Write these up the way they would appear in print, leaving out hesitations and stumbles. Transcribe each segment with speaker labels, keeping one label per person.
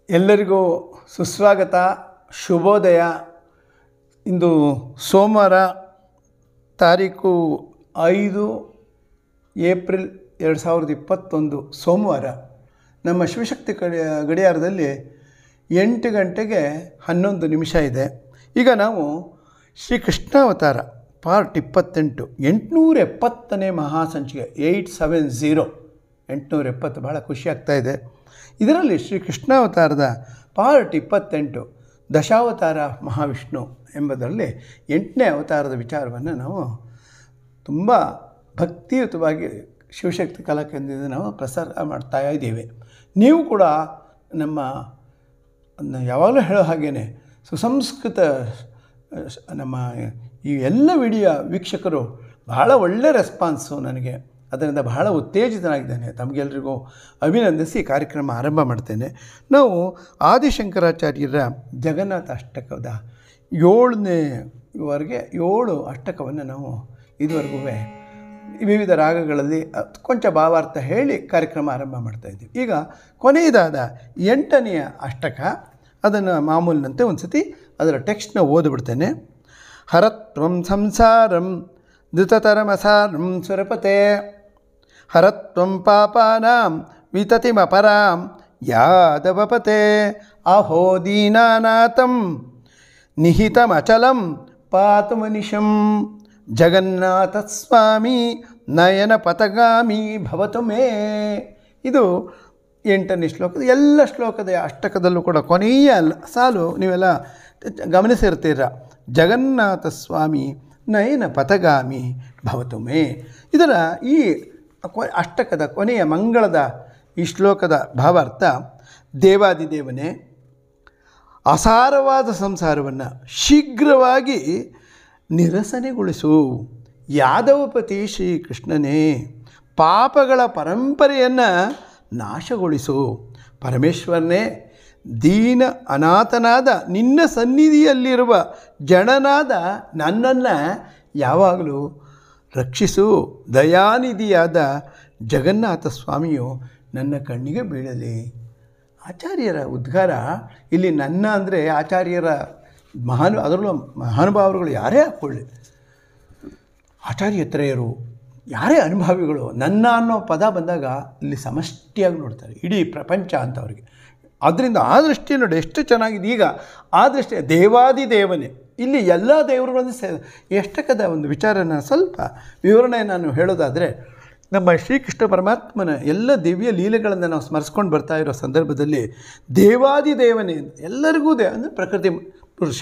Speaker 1: ಎಲ್ಲರಿಗೂ ಸುಸ್ವಾಗತ, ಶುಭೋದಯ. ಇಂದು ಸೋಮವಾರ, ತಾರೀಕು 5 ಏಪ್ರಿಲ್ 2021 ಸೋಮವಾರ. ನಮ್ಮ ಶಿವಶಕ್ತಿ ಗಡಿಯಾರದಲ್ಲಿ 8 ಗಂಟೆಗೆ 11 ನಿಮಿಷ ಇದೆ. ಈಗ ನಾವು ಶ್ರೀ ಕೃಷ್ಣಾವತಾರ ಪಾರ್ಟ್ 28 870ನೇ ಮಹಾಸಂಚಿಕೆ 870 870 ಭಾಳ ಖುಷಿಯಾಗ್ತಾಯಿದೆ. ಇದರಲ್ಲಿ ಶ್ರೀ ಕೃಷ್ಣಾವತಾರದ ಪಾರ್ಟ್ 28 ದಶಾವತಾರ ಮಹಾವಿಷ್ಣು ಎಂಬುದರಲ್ಲಿ 8ನೇ ಅವತಾರದ ವಿಚಾರವನ್ನು ನಾವು ತುಂಬ ಭಕ್ತಿಯುತವಾಗಿ ಶಿವಶಕ್ತಿ ಕಲಾಕೇಂದ್ರದಿಂದ ನಾವು ಪ್ರಸಾರ ಮಾಡ್ತಾ ಇದ್ದೇವೆ. ನೀವು ಕೂಡ ನಮ್ಮ ಯಾವಾಗಲೂ ಹೇಳೋ ಹಾಗೇ ಸುಸಂಸ್ಕೃತ ನಮ್ಮ ಈ ಎಲ್ಲ ವಿಡಿಯೋ ವೀಕ್ಷಕರು ಬಹಳ ಒಳ್ಳೆಯ ರೆಸ್ಪಾನ್ಸು ನನಗೆ. ಅದರಿಂದ ಬಹಳ ಉತ್ತೇಜಿತನಾಗಿದ್ದೇನೆ. ತಮಗೆಲ್ಲರಿಗೂ ಅಭಿನಂದಿಸಿ ಕಾರ್ಯಕ್ರಮ ಆರಂಭ ಮಾಡ್ತೇನೆ. ನಾವು ಆದಿಶಂಕರಾಚಾರ್ಯರ ಜಗನ್ನಾಥ ಅಷ್ಟಕದ 7ನೇವರೆಗೆ 7 ಅಷ್ಟಕವನ್ನು ನಾವು ಇದುವರೆಗೂ ವಿವಿಧ ರಾಗಗಳಲ್ಲಿ ಕೊಂಚ ಭಾವಾರ್ಥ ಹೇಳಿ ಕಾರ್ಯಕ್ರಮ ಆರಂಭ ಮಾಡ್ತಾಯಿದ್ದೀವಿ. ಈಗ ಕೊನೆಯದಾದ 8ನೆಯ ಅಷ್ಟಕ, ಅದನ್ನು ಮಾಮೂಲಿನಂತೆ ಒಂದು ಸತಿ ಅದರ ಟೆಕ್ಸ್ಟ್ನ ಓದಿಬಿಡ್ತೇನೆ. ಹರತ್ವಂ ಸಂಸಾರಂ ಧೃತತರಮಸಾರಂ ಸುರಪತೆ ಹರತ್ವಂ ಪಾಪಾನಾಂ ವಿತತಿಮಪರಾಂ ಯಾದವಪತೆ ಅಹೋ ದೀನಾನಾಥಂ ನಿಹಿತಮಚಲಂ ಪಾತು ಮನಿಷಂ ಜಗನ್ನಾಥಸ್ವಾಮಿ ನಯನ ಪಥಗಾಮಿ ಭವತು ಮೇ. ಇದು 8ನೇ ಶ್ಲೋಕದ ಎಲ್ಲ ಶ್ಲೋಕದ ಅಷ್ಟಕದಲ್ಲೂ ಕೂಡ ಕೊನೆಯ ಸಾಲು ನೀವೆಲ್ಲ ಗಮನಿಸಿರ್ತೀರ. ಜಗನ್ನಾಥ ಸ್ವಾಮಿ ನಯನ ಪಥಗಾಮಿ ಭವತು ಮೇ. ಇದರ ಈ ಅಷ್ಟಕದ ಕೊನೆಯ ಮಂಗಳದ ಈ ಶ್ಲೋಕದ ಭಾವಾರ್ಥ: ದೇವಾದಿದೇವನೇ, ಅಸಾರವಾದ ಸಂಸಾರವನ್ನು ಶೀಘ್ರವಾಗಿ ನಿರಸನೆಗೊಳಿಸು. ಯಾದವಪತಿ ಶ್ರೀಕೃಷ್ಣನೇ, ಪಾಪಗಳ ಪರಂಪರೆಯನ್ನು ನಾಶಗೊಳಿಸು. ಪರಮೇಶ್ವರನೇ, ದೀನ ಅನಾಥನಾದ ನಿನ್ನ ಸನ್ನಿಧಿಯಲ್ಲಿರುವ ಜಡನಾದ ನನ್ನನ್ನು ಯಾವಾಗಲೂ ರಕ್ಷಿಸು. ದಯಾನಿಧಿಯಾದ ಜಗನ್ನಾಥ ಸ್ವಾಮಿಯು ನನ್ನ ಕಣ್ಣಿಗೆ ಬೀಳಲಿ. ಆಚಾರ್ಯರ ಉದ್ಗಾರ ಇಲ್ಲಿ ನನ್ನ ಅಂದರೆ ಆಚಾರ್ಯರ ಅದರಲ್ಲೂ ಮಹಾನುಭಾವರುಗಳು ಯಾರೇ ಹಾಕ್ಕೊಳ್ಳಿ, ಆಚಾರ್ಯತ್ರಯರು ಯಾರೇ ಅನುಭಾವಿಗಳು, ನನ್ನ ಅನ್ನೋ ಪದ ಬಂದಾಗ ಇಲ್ಲಿ ಸಮಷ್ಟಿಯಾಗಿ ನೋಡ್ತಾರೆ ಇಡೀ ಪ್ರಪಂಚ ಅಂತ ಅವ್ರಿಗೆ. ಆದ್ದರಿಂದ ಆ ದೃಷ್ಟಿ ನೋಡಿ ಎಷ್ಟು ಚೆನ್ನಾಗಿದೆ. ಈಗ ಆ ದೃಷ್ಟಿ ದೇವಾದಿದೇವನೇ, ಇಲ್ಲಿ ಎಲ್ಲ ದೇವರುಗಳನ್ನು ಎಷ್ಟಕದ ಒಂದು ವಿಚಾರನ ಸ್ವಲ್ಪ ವಿವರಣೆ ನಾನು ಹೇಳೋದಾದರೆ, ನಮ್ಮ ಶ್ರೀಕೃಷ್ಣ ಪರಮಾತ್ಮನ ಎಲ್ಲ ದಿವ್ಯ ಲೀಲೆಗಳನ್ನು ನಾವು ಸ್ಮರಿಸ್ಕೊಂಡು ಬರ್ತಾ ಇರೋ ಸಂದರ್ಭದಲ್ಲಿ ದೇವಾದಿದೇವನೇ ಎಲ್ಲರಿಗೂ ಅಂದರೆ ಪ್ರಕೃತಿ ಪುರುಷ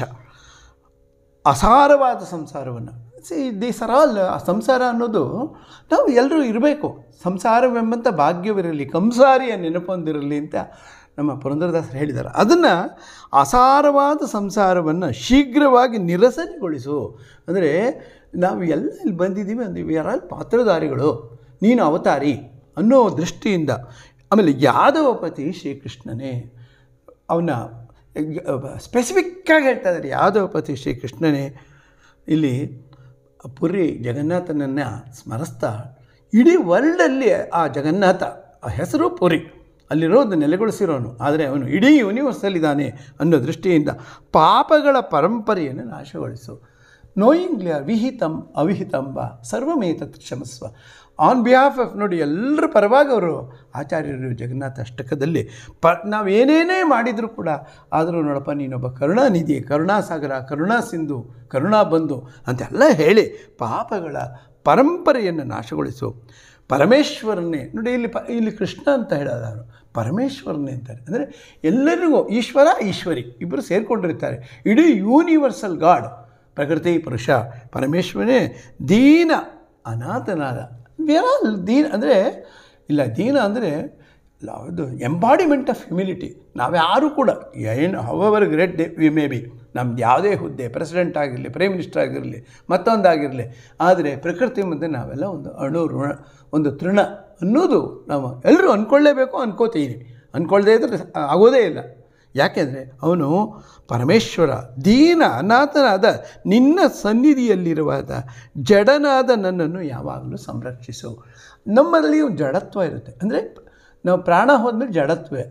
Speaker 1: ಅಸಾರವಾದ ಸಂಸಾರವನ್ನು ಸರಾಲ್ ಸಂಸಾರ ಅನ್ನೋದು ನಾವು ಎಲ್ಲರೂ ಇರಬೇಕು. ಸಂಸಾರವೆಂಬಂಥ ಭಾಗ್ಯವಿರಲಿ, ಕಂಸಾರಿಯ ನೆನಪೊಂದಿರಲಿ ಅಂತ ನಮ್ಮ ಪುರಂದರದಾಸರು ಹೇಳಿದ್ದಾರೆ. ಅದನ್ನು ಅಸಾರವಾದ ಸಂಸಾರವನ್ನು ಶೀಘ್ರವಾಗಿ ನಿರಸನೆಗೊಳಿಸು. ಅಂದರೆ ನಾವು ಎಲ್ಲ ಇಲ್ಲಿ ಬಂದಿದ್ದೀವಿ ಅಂದರೆ ಯಾರಲ್ಲಿ ಪಾತ್ರಧಾರಿಗಳು, ನೀನು ಅವತಾರಿ ಅನ್ನೋ ದೃಷ್ಟಿಯಿಂದ. ಆಮೇಲೆ ಯಾದವಪತಿ ಶ್ರೀಕೃಷ್ಣನೇ, ಅವನ ಸ್ಪೆಸಿಫಿಕ್ಕಾಗಿ ಹೇಳ್ತಾ ಇದ್ದಾರೆ. ಯಾದವಪತಿ ಶ್ರೀಕೃಷ್ಣನೇ ಇಲ್ಲಿ ಪುರಿ ಜಗನ್ನಾಥನನ್ನು ಸ್ಮರಿಸ್ತಾ ಇಡೀ ವರ್ಲ್ಡಲ್ಲಿ ಆ ಜಗನ್ನಾಥ ಆ ಹೆಸರು ಪುರಿ ಅಲ್ಲಿರೋದು ನೆಲೆಗೊಳಿಸಿರೋನು, ಆದರೆ ಅವನು ಇಡೀ ಯೂನಿವರ್ಸಲ್ಲಿದ್ದಾನೆ ಅನ್ನೋ ದೃಷ್ಟಿಯಿಂದ ಪಾಪಗಳ ಪರಂಪರೆಯನ್ನು ನಾಶಗೊಳಿಸು. ನೋಯಿಂಗ್ಲಿ ವಿಹಿತಂ ಅವಿಹಿತಂಬ ಸರ್ವಮೇತತ್ ಕ್ಷಮಸ್ವ. ಆನ್ ಬಿಹಾಫ್ ಆಫ್ ನೋಡಿ ಎಲ್ಲರ ಪರವಾಗಿ ಅವರು ಆಚಾರ್ಯರು ಜಗನ್ನಾಥ ಅಷ್ಟಕದಲ್ಲಿ ನಾವೇನೇನೇ ಮಾಡಿದರೂ ಕೂಡ, ಆದರೂ ನೋಡಪ್ಪ ನೀನೊಬ್ಬ ಕರುಣಾನಿಧಿ, ಕರುಣಾಸಾಗರ, ಕರುಣಾ ಸಿಂಧು, ಕರುಣಾ ಬಂಧು ಅಂತೆಲ್ಲ ಹೇಳಿ ಪಾಪಗಳ ಪರಂಪರೆಯನ್ನು ನಾಶಗೊಳಿಸು. ಪರಮೇಶ್ವರನ್ನೇ ನೋಡಿ ಇಲ್ಲಿ ಕೃಷ್ಣ ಅಂತ ಹೇಳೋದು, ಅವರು ಪರಮೇಶ್ವರನೇ ಅಂತಾರೆ. ಅಂದರೆ ಎಲ್ಲರಿಗೂ ಈಶ್ವರ ಈಶ್ವರಿ ಇಬ್ಬರು ಸೇರಿಕೊಂಡಿರ್ತಾರೆ. ಇಡೀ ಯೂನಿವರ್ಸಲ್ ಗಾಡ್ ಪ್ರಕೃತಿ ಪುರುಷ ಪರಮೇಶ್ವರನೇ ದೀನ ಅನಾಥನಾದ. ದೀನ ಅಂದರೆ ಇಲ್ಲ, ದೀನ ಅಂದರೆ ಅದು ಎಂಬಾಡಿಮೆಂಟ್ ಆಫ್ ಹ್ಯುಮಿಲಿಟಿ. ನಾವ್ಯಾರೂ ಕೂಡ ಏನು however great we may be, ನಮ್ದು ಯಾವುದೇ ಹುದ್ದೆ, ಪ್ರೆಸಿಡೆಂಟ್ ಆಗಿರಲಿ, ಪ್ರೈಮ್ ಮಿನಿಸ್ಟರ್ ಆಗಿರಲಿ, ಮತ್ತೊಂದಾಗಿರಲಿ, ಆದರೆ ಪ್ರಕೃತಿ ಮುಂದೆ ನಾವೆಲ್ಲ ಒಂದು ಒಂದು ತೃಣ ಅನ್ನೋದು ನಾವು ಎಲ್ಲರೂ ಅಂದ್ಕೊಳ್ಳೇಬೇಕು, ಅನ್ಕೋತೀವಿ. ಅಂದ್ಕೊಳ್ಳದೇ ಇದ್ದರೆ ಆಗೋದೇ ಇಲ್ಲ. ಯಾಕೆಂದರೆ ಅವನು ಪರಮೇಶ್ವರ, ದೀನ ಅನಾಥನಾದ ನಿನ್ನ ಸನ್ನಿಧಿಯಲ್ಲಿರುವಾದ ಜಡನಾದ ನನ್ನನ್ನು ಯಾವಾಗಲೂ ಸಂರಕ್ಷಿಸು. ನಮ್ಮಲ್ಲಿ ಜಡತ್ವ ಇರುತ್ತೆ. ಅಂದರೆ ನಾವು ಪ್ರಾಣ ಹೋದ್ಮೇಲೆ ಜಡತ್ವೇ,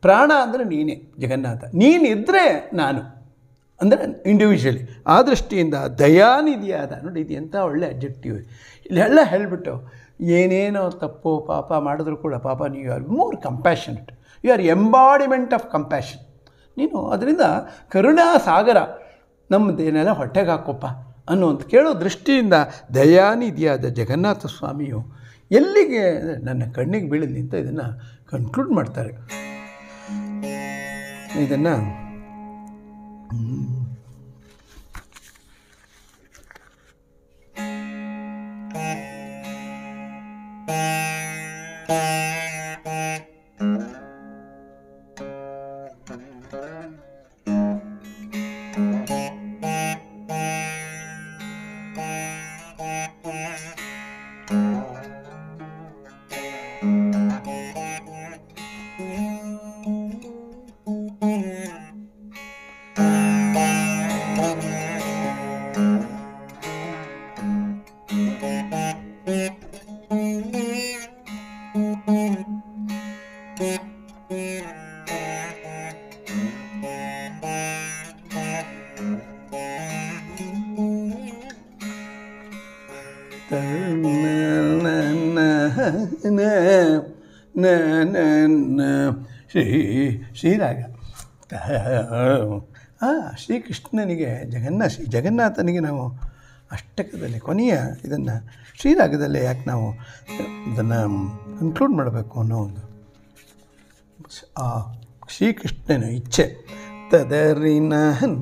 Speaker 1: ಪ್ರಾಣ ಅಂದರೆ ನೀನೇ ಜಗನ್ನಾಥ, ನೀನಿದ್ದರೆ ನಾನು ಅಂದರೆ ಇಂಡಿವಿಜುವಲಿ. ಆ ದೃಷ್ಟಿಯಿಂದ ದಯಾನಿಧಿಯಾದ, ನೋಡಿ ಇದು ಎಂಥ ಒಳ್ಳೆ ಅಬ್ಜೆಕ್ಟಿವ್. ಇಲ್ಲೆಲ್ಲ ಹೇಳಿಬಿಟ್ಟು ಏನೇನೋ ತಪ್ಪು ಪಾಪ ಮಾಡಿದ್ರು ಕೂಡ ಪಾಪ ನೀವು are more compassionate, you are embodiment of compassion. ನೀನು ಅದರಿಂದ ಕರುಣಾ ಸಾಗರ, ನಮ್ಮದೇನೆಲ್ಲ ಹೊಟ್ಟೆಗೆ ಹಾಕೋಪ್ಪ ಅನ್ನೋಂತ ಕೇಳೋ ದೃಷ್ಟಿಯಿಂದ ದಯಾನಿಧಿಯಾದ ಜಗನ್ನಾಥ ಸ್ವಾಮಿಯು ಎಲ್ಲಿಗೆ ನನ್ನ ಕಣ್ಣಿಗೆ ಬೀಳಲಿ ಅಂತ ಇದನ್ನು ಕನ್ಕ್ಲೂಡ್ ಮಾಡ್ತಾರೆ. ಇದನ್ನು ಶ್ರೀರಾಗ ಶ್ರೀಕೃಷ್ಣನಿಗೆ ಜಗನ್ನಾಥನಿಗೆ ನಾವು ಅಷ್ಟಕದಲ್ಲಿ ಕೊನೆಯ ಇದನ್ನು ಶ್ರೀರಾಗದಲ್ಲೇ ಯಾಕೆ ನಾವು ಇದನ್ನು ಕನ್ಕ್ಲೂಡ್ ಮಾಡಬೇಕು ಅನ್ನೋ ಒಂದು ಆ ಶ್ರೀಕೃಷ್ಣನ ಇಚ್ಛೆ. ತದರಿನ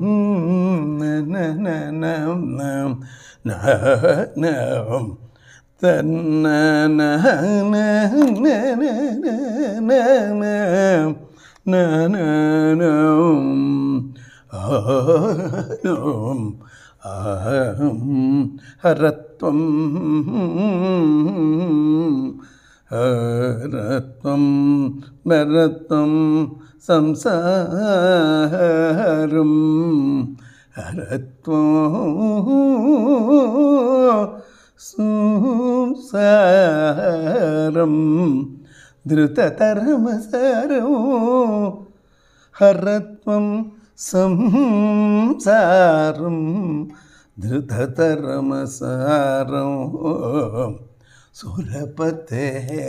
Speaker 1: ಹರತ್ವಂ ಹರತ್ವಂ ಮರತ್ವಂ ಸಂಸಾರಂ ಹರತ್ವಂ ಸಂಸಾರಂ ಧೃತತರಮಸಾರಂ ಹರತ್ವಂ ಸಂಸಾರಂ ಧೃತತರಮಸಾರಂ ಸುರಪತೆ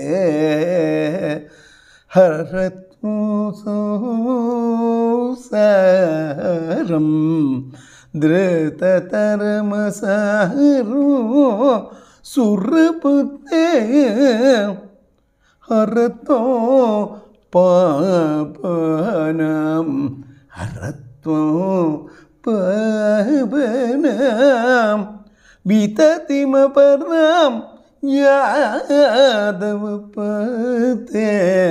Speaker 1: ಹರತ್ವಂ ಸಂಸಾರಂ ಧೃತತರಮಸಾರಂ ಸುರಪತೆ ಹರತ್ವಂ ಪಾಪನಾಂ ಹರತ್ವಂ ಪಾಪನಾಂ ವಿತತಿಮಪರಾಂ ಯಾದವಪತೆ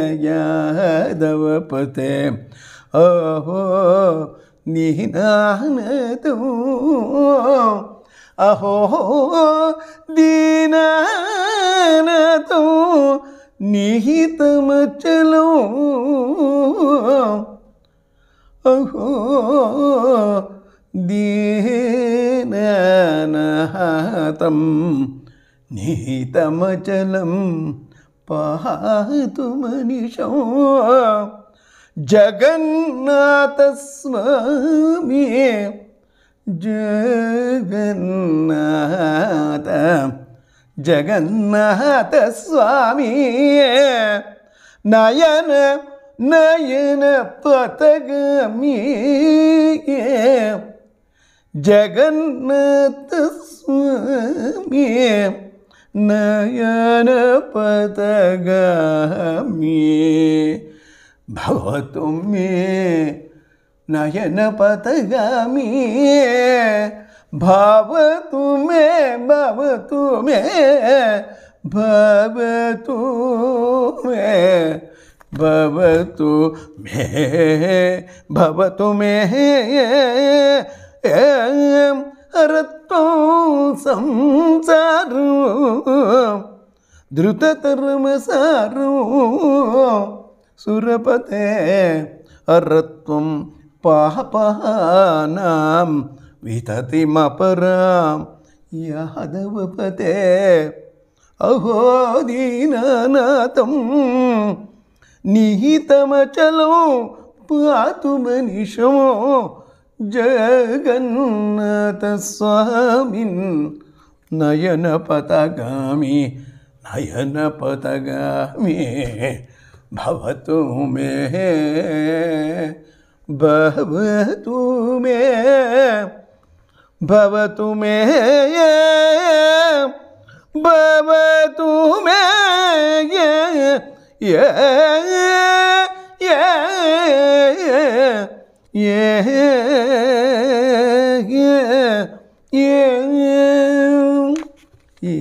Speaker 1: ಯಾದವಪತೆ ಅಹೋ ನಿನಾನತೋ ಅಹೋ ದೀನಾನತೋ ನಿಹಿತಮಚಲೋ ಅಹೋ ದೀನಾನಾಹತಂ ನಿಹಿತಮಚಲಂ ಪಾತು ಮನಿಷೋ ಜಗನ್ನಾಥ ಸ್ವಾಮಿ ಜಗನ್ನಾಥ ಜಗನ್ನಾಥ ಸ್ವಾಮಿ ನಯನ ನಯನ ಪಥಗಾಮಿ ಜಗನ್ನಾಥ ಸ್ವಾಮಿ ನಯನ ಪಥಗಾಮಿ ಭವತು ಮೇ ನಯನ ಪಥಗಾಮಿ ಭವತು ಮೇ ಭವತು ಮೇ ಭವತು ಮೇ ಭವತು ಮೇ ಭವತು ಮೇ ಹರತ್ವಂ ಸಂಸಾರೋ ಧೃತತರಮಸಾರೋ ಸುರಪತೆ ಹರತ್ವಂ ಪಾಪನಾಂ ವಿತತಿಮಪರಾಂ ಯಾದವಪತೆ ಅಹೋ ದೀನಾನಾಥಂ निहितमचलो पातु मनीषमो जगन्नाथस्वामिन् नयनपथगामी नयनपथगामी भवतु मे भवतु मे भवतु मे भवतु मे ಈ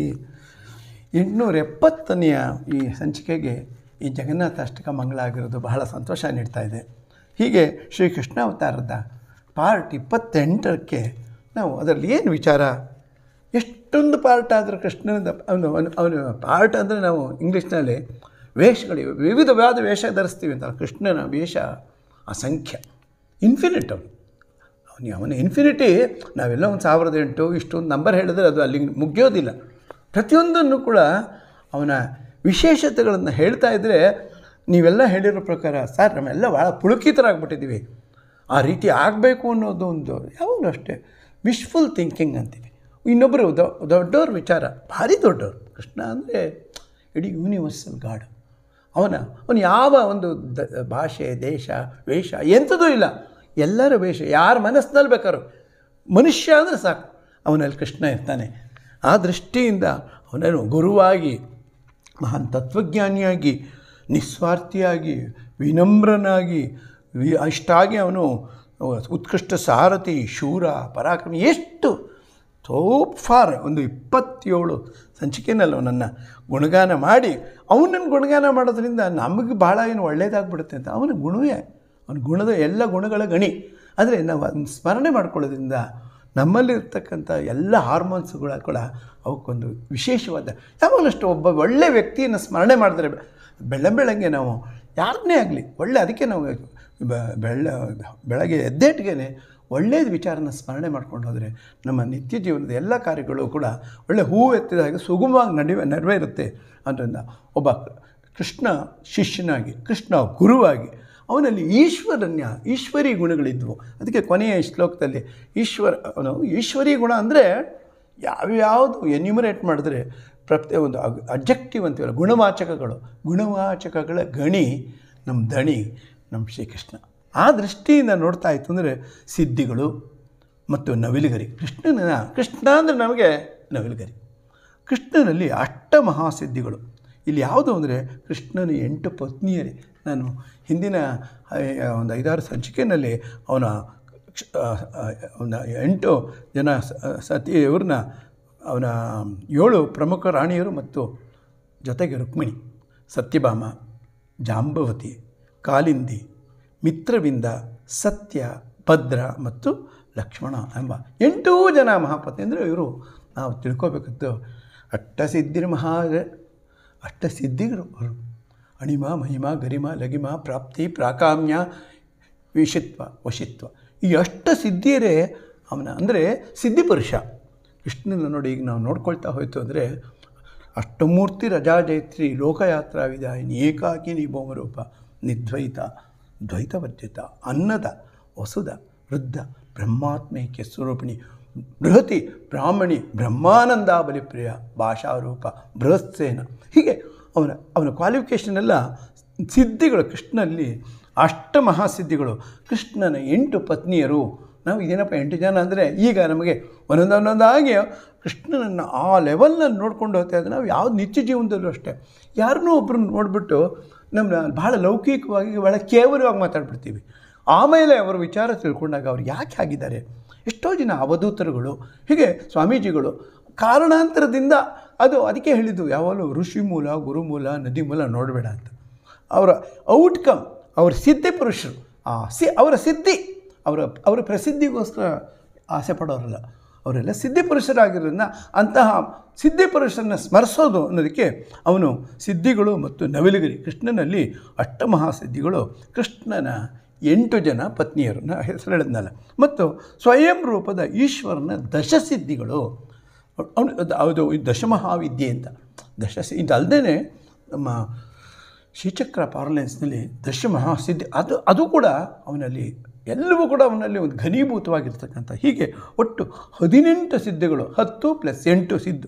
Speaker 1: 870ನೆಯ ಈ ಸಂಚಿಕೆಗೆ ಈ ಜಗನ್ನಾಥ ಅಷ್ಟಕ ಮಂಗಳ ಆಗಿರೋದು ಬಹಳ ಸಂತೋಷ ನೀಡ್ತಾ ಇದೆ. ಹೀಗೆ ಶ್ರೀ ಕೃಷ್ಣಾವತಾರದ ಪಾರ್ಟ್ 28ಕ್ಕೆ ನಾವು ಅದರಲ್ಲಿ ಏನು ವಿಚಾರ, ಎಷ್ಟೊಂದು ಪಾರ್ಟ್ ಆದರೂ ಕೃಷ್ಣನಿಂದ ಅವನು ಪಾರ್ಟ್ ಅಂದರೆ ನಾವು ಇಂಗ್ಲೀಷ್ನಲ್ಲಿ ವೇಷಗಳಿವೆ, ವಿವಿಧವಾದ ವೇಷ ಧರಿಸ್ತೀವಿ ಅಂತ. ಕೃಷ್ಣನ ವೇಷ ಅಸಂಖ್ಯ, ಇನ್ಫಿನಿಟ್. ಅವನ ಇನ್ಫಿನಿಟಿ. ನಾವೆಲ್ಲ ಒಂದು 1008 ಇಷ್ಟೊಂದು ನಂಬರ್ ಹೇಳಿದ್ರೆ ಅದು ಅಲ್ಲಿ ಮುಗಿಯೋದಿಲ್ಲ. ಪ್ರತಿಯೊಂದನ್ನು ಕೂಡ ಅವನ ವಿಶೇಷತೆಗಳನ್ನು ಹೇಳ್ತಾ ಇದ್ದರೆ ನೀವೆಲ್ಲ ಹೇಳಿರೋ ಪ್ರಕಾರ ಸರ್ ನಾವೆಲ್ಲ ಭಾಳ ಪುಳುಕಿತರಾಗ್ಬಿಟ್ಟಿದ್ದೀವಿ, ಆ ರೀತಿ ಆಗಬೇಕು ಅನ್ನೋದು ಒಂದು ಯಾವಾಗಲೂ ಅಷ್ಟೇ ವಿಶ್ಫುಲ್ ಥಿಂಕಿಂಗ್ ಅಂತೀವಿ. ಇನ್ನೊಬ್ಬರು ದೊಡ್ಡವ್ರ ವಿಚಾರ ಭಾರಿ ದೊಡ್ಡವರು. ಕೃಷ್ಣ ಅಂದರೆ ಇಡೀ ಯೂನಿವರ್ಸಲ್ ಗಾಡ್. ಅವನು ಯಾವ ಒಂದು ಭಾಷೆ, ದೇಶ, ವೇಷ ಎಂಥದೂ ಇಲ್ಲ. ಎಲ್ಲರ ವೇಷ ಯಾರ ಮನಸ್ಸಿನಲ್ಲಿ ಬೇಕಾದ್ರು ಮನುಷ್ಯ ಅಂದರೆ ಸಾಕು ಅವನಲ್ಲಿ ಕೃಷ್ಣ ಇರ್ತಾನೆ. ಆ ದೃಷ್ಟಿಯಿಂದ ಅವನನ್ನು ಗುರುವಾಗಿ, ಮಹಾನ್ ತತ್ವಜ್ಞಾನಿಯಾಗಿ, ನಿಸ್ವಾರ್ಥಿಯಾಗಿ, ವಿನಮ್ರನಾಗಿ, ಅಷ್ಟಾಗಿ ಅವನು ಉತ್ಕೃಷ್ಟ ಸಾರಥಿ, ಶೂರ, ಪರಾಕ್ರಮಿ, ಎಷ್ಟು ಫಾರ್ ಒಂದು 27 ಸಂಚಿಕೆಯಲ್ಲಿ ಅವನನ್ನು ಗುಣಗಾನ ಮಾಡಿ, ಅವನನ್ನು ಗುಣಗಾನ ಮಾಡೋದ್ರಿಂದ ನಮಗೆ ಭಾಳ ಏನು ಒಳ್ಳೆಯದಾಗ್ಬಿಡುತ್ತೆ ಅಂತ. ಅವನ ಗುಣವೇ, ಅವನ ಗುಣದ ಎಲ್ಲ ಗುಣಗಳ ಗಣಿ. ಆದರೆ ನಾವು ಅದನ್ನು ಸ್ಮರಣೆ ಮಾಡ್ಕೊಳ್ಳೋದ್ರಿಂದ ನಮ್ಮಲ್ಲಿರ್ತಕ್ಕಂಥ ಎಲ್ಲ ಹಾರ್ಮೋನ್ಸ್ಗಳ ಕೂಡ ಅವಕ್ಕೊಂದು ವಿಶೇಷವಾದ, ಯಾವಾಗಲಷ್ಟು ಒಬ್ಬ ಒಳ್ಳೆಯ ವ್ಯಕ್ತಿಯನ್ನು ಸ್ಮರಣೆ ಮಾಡಿದ್ರೆ ಬೆಳಗ್ಗೆ ನಾವು ಯಾರನ್ನೇ ಆಗಲಿ ಒಳ್ಳೆ, ಅದಕ್ಕೆ ನಾವು ಬೆಳಗ್ಗೆ ಎದ್ದೇಟಿಗೆ ಒಳ್ಳೆಯ ವಿಚಾರನ ಸ್ಮರಣೆ ಮಾಡ್ಕೊಂಡು ಹೋದರೆ ನಮ್ಮ ನಿತ್ಯ ಜೀವನದ ಎಲ್ಲ ಕಾರ್ಯಗಳು ಕೂಡ ಒಳ್ಳೆ ಹೂವು ಎತ್ತಿದ ಹಾಗೆ ಸುಗಮವಾಗಿ ನೆರವೇರುತ್ತೆ. ಅದರಿಂದ ಒಬ್ಬ ಕೃಷ್ಣ ಶಿಷ್ಯನಾಗಿ, ಕೃಷ್ಣ ಗುರುವಾಗಿ ಅವನಲ್ಲಿ ಈಶ್ವರಿ ಗುಣಗಳಿದ್ವು. ಅದಕ್ಕೆ ಕೊನೆಯ ಶ್ಲೋಕದಲ್ಲಿ ಅವನು ಈಶ್ವರಿ ಗುಣ ಅಂದರೆ ಯಾವ್ಯಾವುದು ಎನ್ಯುಮರೇಟ್ ಮಾಡಿದ್ರೆ ಒಂದು ಅಬ್ಜೆಕ್ಟಿವ್ ಅಂತೀವಲ್ಲ, ಗುಣವಾಚಕಗಳ ಗಣಿ ನಮ್ಮ ದಣಿ ನಮ್ಮ ಶ್ರೀಕೃಷ್ಣ. ಆ ದೃಷ್ಟಿಯಿಂದ ನೋಡ್ತಾ ಇತ್ತು ಅಂದರೆ ಸಿದ್ಧಿಗಳು ಮತ್ತು ನವಿಲುಗರಿ. ಕೃಷ್ಣ ಅಂದರೆ ನಮಗೆ ನವಿಲುಗರಿ. ಕೃಷ್ಣನಲ್ಲಿ ಮಹಾಸಿದ್ಧಿಗಳು. ಇಲ್ಲಿ ಯಾವುದು ಅಂದರೆ ಕೃಷ್ಣನ 8 ಪತ್ನಿಯರೇ. ನಾನು ಹಿಂದಿನ ಒಂದು 5-6 ಸಂಚಿಕೆಯಲ್ಲಿ ಅವನ 8 ಜನ ಇವ್ರನ್ನ, ಅವನ 7 ಪ್ರಮುಖ ರಾಣಿಯರು ಮತ್ತು ಜೊತೆಗೆ ರುಕ್ಮಿಣಿ, ಸತ್ಯಭಾಮ, ಜಾಂಬವತಿ, ಕಾಲಿಂದಿ, ಮಿತ್ರವಿಂದ, ಸತ್ಯ, ಭದ್ರ ಮತ್ತು ಲಕ್ಷ್ಮಣ ಎಂಬ 8 ಜನ ಮಹಾಪತಿ. ಅಂದರೆ ಇವರು ನಾವು ತಿಳ್ಕೋಬೇಕದ್ದು ಅಷ್ಟಸಿದ್ಧಿಗಳು ಅವರು. ಅಣಿಮ, ಮಹಿಮ, ಗರಿಮ, ಲಗಿಮ, ಪ್ರಾಪ್ತಿ, ಪ್ರಾಕಾಮ್ಯ, ವಶಿತ್ವ ಈ ಸಿದ್ಧಿಯರೇ ಅವನ. ಅಂದರೆ ಸಿದ್ಧಿಪುರುಷ ಕೃಷ್ಣನ ನೋಡಿ. ಈಗ ನಾವು ನೋಡ್ಕೊಳ್ತಾ ಹೋಯ್ತು ಅಂದರೆ ಅಷ್ಟಮೂರ್ತಿ ರಜಾಜೈತ್ರಿ ಲೋಕಯಾತ್ರಾ ವಿಧಾಯಿನಿ ಏಕಾಕಿನಿ ಭೌಮರೂಪ ನಿರ್ದ್ವೈತ ದ್ವೈತವರ್ಜಿತ ಅನ್ನದ ವಸುದ ವೃದ್ಧ ಬ್ರಹ್ಮಾತ್ಮೈಕ್ಯ ಸ್ವರೂಪಿಣಿ ಬೃಹತಿ ಬ್ರಾಹ್ಮಣಿ ಬ್ರಹ್ಮಾನಂದ ಬಲಿಪ್ರಿಯ ಭಾಷಾರೂಪ ಬೃಹತ್ಸೇನ. ಹೀಗೆ ಅವನ ಕ್ವಾಲಿಫಿಕೇಷನ್ ಎಲ್ಲ ಸಿದ್ಧಿಗಳು. ಕೃಷ್ಣನಲ್ಲಿ ಮಹಾಸಿದ್ಧಿಗಳು. ಕೃಷ್ಣನ 8 ಪತ್ನಿಯರು. ನಾವು ಇದೇನಪ್ಪ 8 ಜನ ಅಂದರೆ ಈಗ ನಮಗೆ ಒಂದೊಂದಾಗಿ ಕೃಷ್ಣನನ್ನು ಆ ಲೆವೆಲ್ನಲ್ಲಿ ನೋಡ್ಕೊಂಡು ಹೋಗ್ತಾ ಇದ್ದರೆ ನಾವು ಯಾವ್ದು ನಿತ್ಯ ಜೀವನದಲ್ಲೂ ಅಷ್ಟೇ ಯಾರನ್ನೂ ಒಬ್ಬರನ್ನ ನೋಡಿಬಿಟ್ಟು ನಮ್ಮ ಭಾಳ ಲೌಕಿಕವಾಗಿ ಭಾಳ ಕೇವಲವಾಗಿ ಮಾತಾಡ್ಬಿಡ್ತೀವಿ. ಆಮೇಲೆ ಅವರ ವಿಚಾರ ತಿಳ್ಕೊಂಡಾಗ ಅವ್ರು ಯಾಕೆ ಆಗಿದ್ದಾರೆ. ಎಷ್ಟೋ ಜನ ಅವಧೂತರುಗಳು, ಹೀಗೆ ಸ್ವಾಮೀಜಿಗಳು ಕಾರಣಾಂತರದಿಂದ ಅದಕ್ಕೆ ಹೇಳಿದ್ದು ಯಾವಾಗಲೂ ಋಷಿ ಮೂಲ, ಗುರುಮೂಲ, ನದಿ ಮೂಲ ನೋಡಬೇಡ ಅಂತ. ಅವರ ಔಟ್ಕಮ್, ಅವರ ಸಿದ್ಧಿ ಪುರುಷರು, ಅವರ ಸಿದ್ಧಿ, ಅವರ ಪ್ರಸಿದ್ಧಿಗೋಸ್ಕರ ಆಸೆ ಪಡೋರಲ್ಲ. ಅವರೆಲ್ಲ ಸಿದ್ಧಿ ಪುರುಷರಾಗಿರೋದ್ರಿಂದ ಅಂತಹ ಸಿದ್ಧಿ ಪುರುಷರನ್ನು ಸ್ಮರಿಸೋದು ಅನ್ನೋದಕ್ಕೆ ಅವನು ಸಿದ್ಧಿಗಳು ಮತ್ತು ನವಿಲುಗರಿ. ಕೃಷ್ಣನಲ್ಲಿ ಮಹಾಸಿದ್ಧಿಗಳು, ಕೃಷ್ಣನ 8 ಜನ ಪತ್ನಿಯರನ್ನ ಹೆಸರು ಹೇಳಿದ್ನಲ್ಲ, ಮತ್ತು ಸ್ವಯಂ ರೂಪದ ಈಶ್ವರನ ದಶಸಿದ್ಧಿಗಳು. ಅದು ದಶಮಹಾವಿದ್ಯೆ ಅಂತ. ಇದಲ್ಲದೆ ನಮ್ಮ ಶ್ರೀಚಕ್ರ ಪಾರ್ಲೆನ್ಸ್ನಲ್ಲಿ ದಶಮಹಾಸಿದ್ಧಿ ಅದು ಕೂಡ ಅವನಲ್ಲಿ ಎಲ್ಲವೂ ಕೂಡ ಅವನಲ್ಲಿ ಒಂದು ಘನೀಭೂತವಾಗಿರ್ತಕ್ಕಂಥ ಹೀಗೆ ಒಟ್ಟು 18 ಸಿದ್ಧಿಗಳು 10 + 8 ಸಿದ್ದು